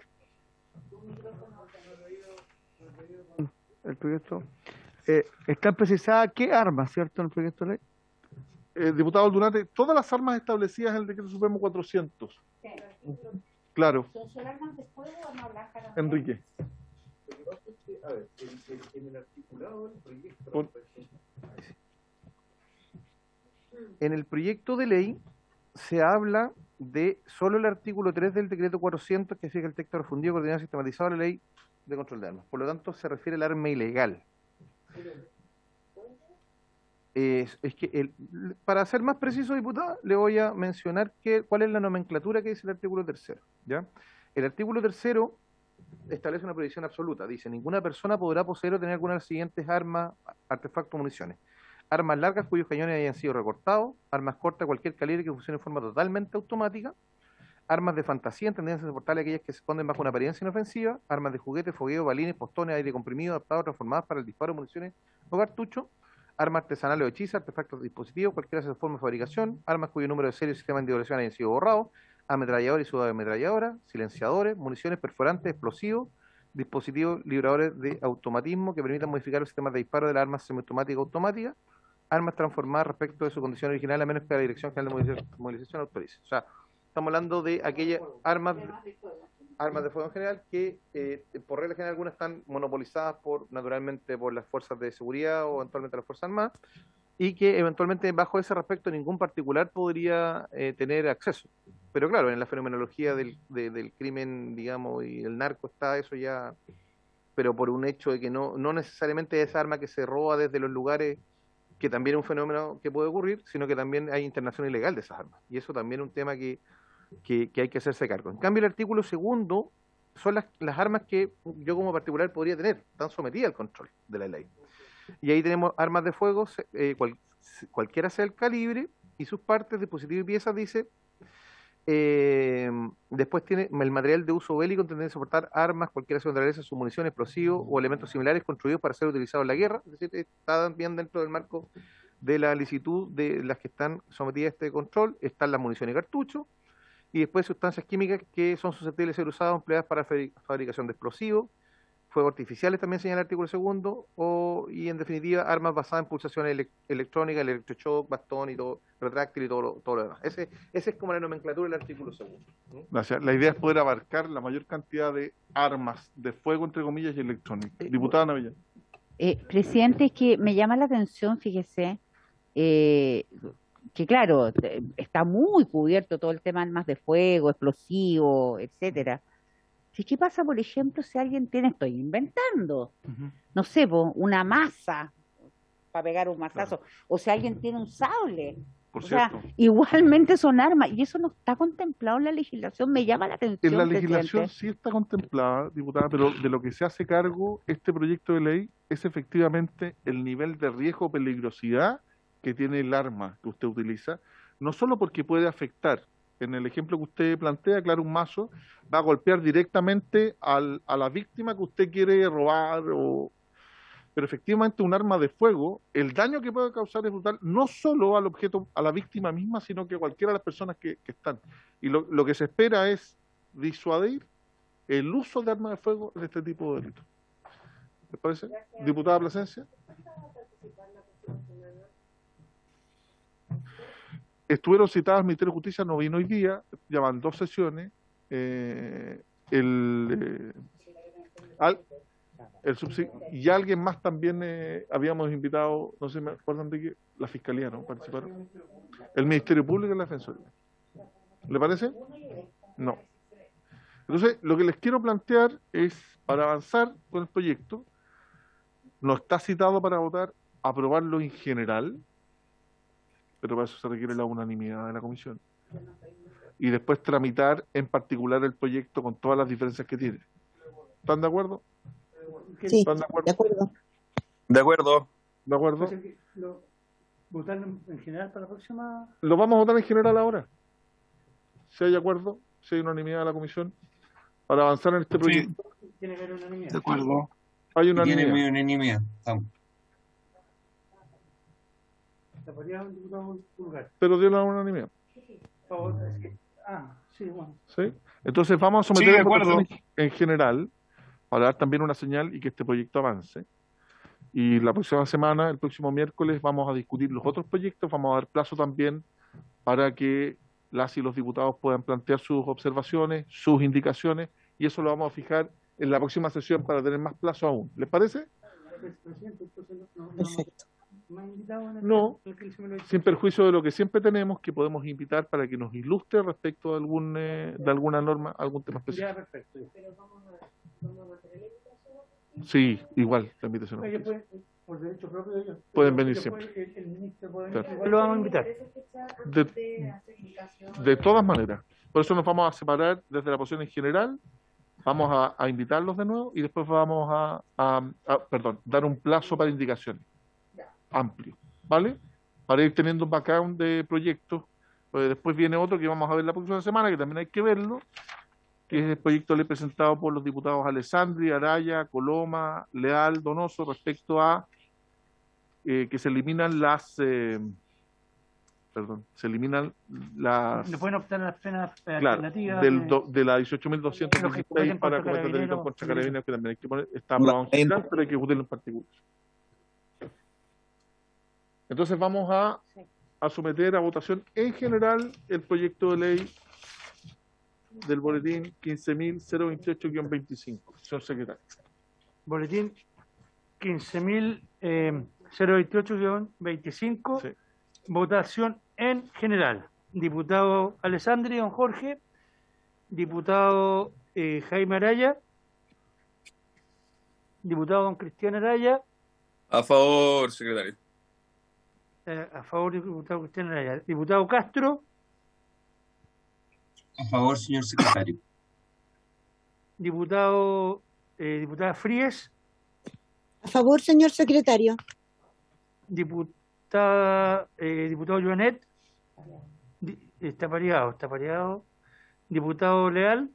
El proyecto. Eh, están precisadas qué armas, ¿cierto?, en el proyecto de ley. Eh, diputado Aldunate, todas las armas establecidas en el Decreto Supremo cuatrocientos. Claro. ¿Son armas de fuego o no blanca? Enrique. A ver, en, en el articulado del proyecto, Por... en el proyecto de ley se habla de solo el artículo tres del decreto cuatrocientos, que fija el texto refundido, coordinado y sistematizado de la ley de control de armas. Por lo tanto, se refiere al arma ilegal. Es, es que, el, para ser más preciso, diputada, le voy a mencionar que, cuál es la nomenclatura que dice el artículo tercero, ¿ya? El artículo tercero establece una prohibición absoluta. Dice, ninguna persona podrá poseer o tener alguna de las siguientes armas, artefactos o municiones. Armas largas cuyos cañones hayan sido recortados, armas cortas de cualquier calibre que funcionen de forma totalmente automática, armas de fantasía, entendidas en portales aquellas que se esconden bajo una apariencia inofensiva, armas de juguete, fogueo, balines, postones, aire comprimido, adaptados, transformadas para el disparo de municiones o cartuchos, armas artesanales o hechizas, artefactos de dispositivos, cualquiera sea su forma de fabricación, armas cuyo número de serie y sistema de individualización hayan sido borrados, ametralladores y subametralladoras, silenciadores, municiones perforantes, explosivos, dispositivos libradores de automatismo que permitan modificar los sistemas de disparo de las armas semiautomáticas o automáticas, armas transformadas respecto de su condición original a menos que la Dirección General de Movilización autorice. O sea, estamos hablando de aquellas armas, armas de fuego en general que eh, por regla general algunas están monopolizadas por naturalmente por las fuerzas de seguridad o eventualmente las fuerzas armadas, y que eventualmente bajo ese respecto ningún particular podría eh, tener acceso. Pero claro, en la fenomenología del, de, del crimen, digamos, y el narco está eso ya, pero por un hecho de que no, no necesariamente es arma que se roba desde los lugares, que también es un fenómeno que puede ocurrir, sino que también hay internación ilegal de esas armas. Y eso también es un tema que, que, que hay que hacerse cargo. En cambio, el artículo segundo son las, las armas que yo como particular podría tener, están sometidas al control de la ley. Y ahí tenemos armas de fuego, eh, cual, cualquiera sea el calibre, y sus partes, dispositivos y piezas, dice. Eh, después tiene el material de uso bélico, entendiendo soportar armas, cualquiera sea naturaleza, sus municiones, explosivos o elementos similares construidos para ser utilizados en la guerra. Es decir, está bien dentro del marco de la licitud de las que están sometidas a este control. Están las municiones y cartuchos, y después sustancias químicas que son susceptibles de ser usadas o empleadas para fabricación de explosivos, fuegos artificiales, también señala el artículo segundo, o, y en definitiva, armas basadas en pulsaciones ele electrónicas, el electroshock, bastón y todo, retráctil y todo lo, todo lo demás. Ese, ese es como la nomenclatura del artículo segundo. Gracias. La idea es poder abarcar la mayor cantidad de armas de fuego, entre comillas, y electrónicas. Diputada Navilla. Eh, presidente, es que me llama la atención, fíjese, eh, que claro, está muy cubierto todo el tema de armas de fuego, explosivos, etcétera. ¿Qué pasa, por ejemplo, si alguien tiene, estoy inventando, uh-huh. no sé, una masa para pegar un mazazo, claro. o si alguien tiene un sable? Por o cierto. sea, igualmente son armas, y eso no está contemplado en la legislación, me llama la atención. En la legislación presidente. sí está contemplada, diputada, pero de lo que se hace cargo este proyecto de ley es efectivamente el nivel de riesgo o peligrosidad que tiene el arma que usted utiliza, no solo porque puede afectar. En el ejemplo que usted plantea, claro, un mazo va a golpear directamente al, a la víctima que usted quiere robar, o... pero efectivamente un arma de fuego, el daño que puede causar es brutal, no solo al objeto, a la víctima misma, sino que a cualquiera de las personas que, que están. Y lo, lo que se espera es disuadir el uso de armas de fuego en este tipo de delitos. ¿Les parece? Diputada Plasencia. Estuvieron citadas al Ministerio de Justicia, no vino hoy día, llevan dos sesiones. Eh, el, eh, al, el y alguien más también eh, habíamos invitado, no sé, me acuerdan de que la Fiscalía, ¿no? Participaron. El Ministerio Público y la Defensoría. ¿Le parece? No. Entonces, lo que les quiero plantear es, para avanzar con el proyecto, no está citado para votar, aprobarlo en general, pero para eso se requiere la unanimidad de la comisión. Y después tramitar en particular el proyecto con todas las diferencias que tiene. ¿Están de acuerdo? Sí, ¿Están de acuerdo? de acuerdo. De acuerdo. ¿De acuerdo? Lo- ¿Votar en en general para la próxima? Lo vamos a votar en general ahora. Si hay acuerdo, si hay unanimidad de la comisión, para avanzar en este proyecto. Tiene que haber unanimidad. De acuerdo. Hay Y tiene unanimidad. mi unanimidad. Estamos. Taparía, diputado Pulgar. Pero dio la unanimidad. Favor, es que- Ah, sí, bueno. ¿Sí? Entonces vamos a Sí, someter de a acuerdo. votación en general para dar también una señal y que este proyecto avance. Y la próxima semana, el próximo miércoles, vamos a discutir los otros proyectos, vamos a dar plazo también para que las y los diputados puedan plantear sus observaciones, sus indicaciones, y eso lo vamos a fijar en la próxima sesión para tener más plazo aún. ¿Les parece? Presidente, entonces no, no, no, Perfecto. ¿me ha invitado en el- No, en el que se me lo dice? sin perjuicio de lo que siempre tenemos, que podemos invitar para que nos ilustre respecto de, algún, eh, de alguna norma, algún tema específico. Ya, perfecto. Sí, igual, la invitación. Ellos pueden, por derecho propio, ellos Pueden pero venir después siempre. El, el ministro puede Claro. venir. Igual lo vamos a invitar. De, de todas maneras. Por eso nos vamos a separar desde la posición en general, vamos a, a invitarlos de nuevo y después vamos a, a- a- perdón, dar un plazo para indicaciones amplio, ¿vale? Para ir teniendo un background de proyectos. Pues después viene otro que vamos a ver la próxima semana, que también hay que verlo, que es el proyecto de ley presentado por los diputados Alessandri, Araya, Coloma, Leal, Donoso, respecto a eh, que se eliminan las... eh, perdón, se eliminan las... Le pueden optar a las penas eh, Claro, alternativas. del eh, do- de la dieciocho mil doscientos Los que dieciséis cometen para contra cometer delitos carabineros, contra sí. carabineros, que también hay que poner, está Una- aprobado en general, pero hay que discutirlo en particular. Entonces vamos a, a someter a votación en general el proyecto de ley del boletín quince mil veintiocho guión veinticinco. Señor secretario. Boletín quince mil veintiocho guión veinticinco. Sí. Votación en general. Diputado Alessandri, don Jorge. Diputado eh, Jaime Araya. Diputado don Cristian Araya. A favor, secretario. Eh, a favor, diputado Cristian Araya. Diputado Castro. A favor, señor secretario. Diputado, eh, diputada Fríes. A favor, señor secretario. Diputada, eh, diputado Joanet. Di- está pareado, está pareado. Diputado Leal.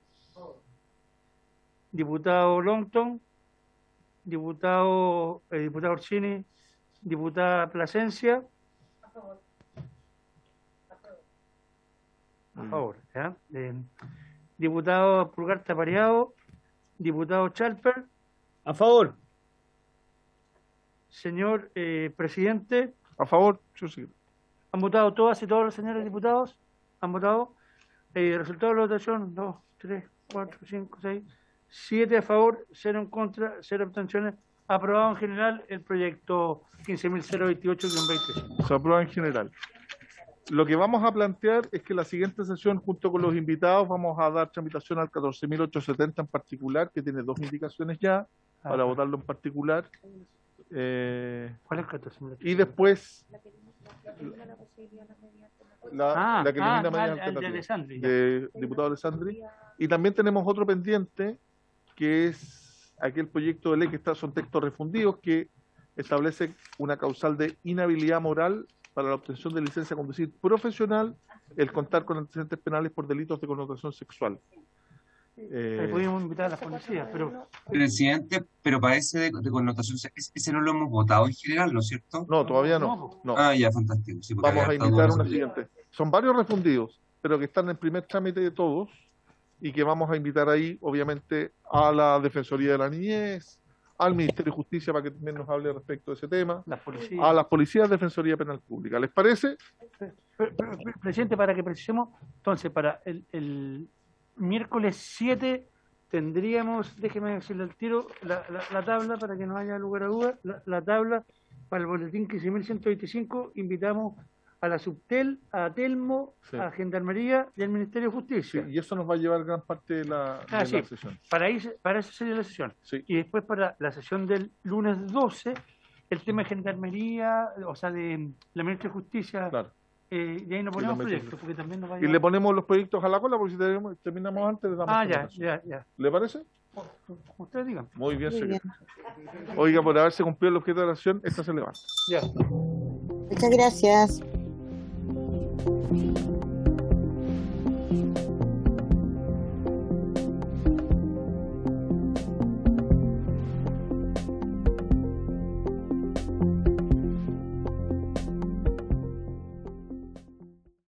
Diputado Longton. Diputado, eh, diputado Orsini. Diputada Plasencia. A favor, ¿ya? Eh, diputado Pulgar está pareado. Diputado Chalper. A favor. Señor eh, presidente. A favor, señor secretario. ¿Han votado todas y todos los señores diputados? ¿Han votado? Eh, resultado de la votación, dos, tres, cuatro, cinco, seis, siete a favor, cero en contra, cero abstenciones. Aprobado en general el proyecto quince mil veintiocho guión veinticinco. Se aprueba en general. Lo que vamos a plantear es que la siguiente sesión, junto con los invitados, vamos a dar tramitación al catorce mil ochocientos setenta en particular, que tiene dos indicaciones ya, para Ah. votarlo en particular. Eh, ¿Cuál es el catorce mil? y después la, Ah, la que ah, elimina ah, medidas el de alternativas, Alessandri, ya. de diputado Alessandri. Y también tenemos otro pendiente, que es aquel proyecto de ley que está, son textos refundidos, que establece una causal de inhabilidad moral para la obtención de licencia a conducir profesional, el contar con antecedentes penales por delitos de connotación sexual. Eh, Eh, podríamos invitar a las policías, pero Presidente, pero para ese de, de connotación, ese ese no lo hemos votado en general, ¿no es cierto? no, todavía no. no. Ah, ya, fantástico. Sí, porque Vamos a había estado invitar dudoso. una siguiente. Son varios refundidos, pero que están en primer trámite de todos y que vamos a invitar ahí, obviamente, a la Defensoría de la Niñez, al Ministerio de Justicia para que también nos hable respecto de ese tema, las policías. a las policías de Defensoría Penal Pública. ¿Les parece? Pero, pero, pero, presidente, para que precisemos, entonces, para el, el miércoles siete tendríamos, déjeme decirle al tiro, la, la, la tabla, para que no haya lugar a dudas, la, la tabla para el boletín quince mil ciento veinticinco, invitamos a la Subtel, a Telmo, Sí. a Gendarmería y al Ministerio de Justicia. Y eso nos va a llevar gran parte de la, Ah, de sí. la sesión. Para, ahí, se- para eso sería la sesión. Sí. Y después para la sesión del lunes doce, el tema de Gendarmería, o sea, de la Ministra de Justicia, Claro. eh, y ahí nos Y ponemos lo metemos. proyectos, porque también nos va a Y le llevar- ponemos los proyectos a la cola porque si tenemos- terminamos antes le damos Ah, ya, terminación. ya, ya. ¿Le parece? Ustedes digan. Muy bien, Muy bien. secretario. Oiga, por haberse cumplido el objeto de la acción, esta se levanta. Ya. Muchas gracias.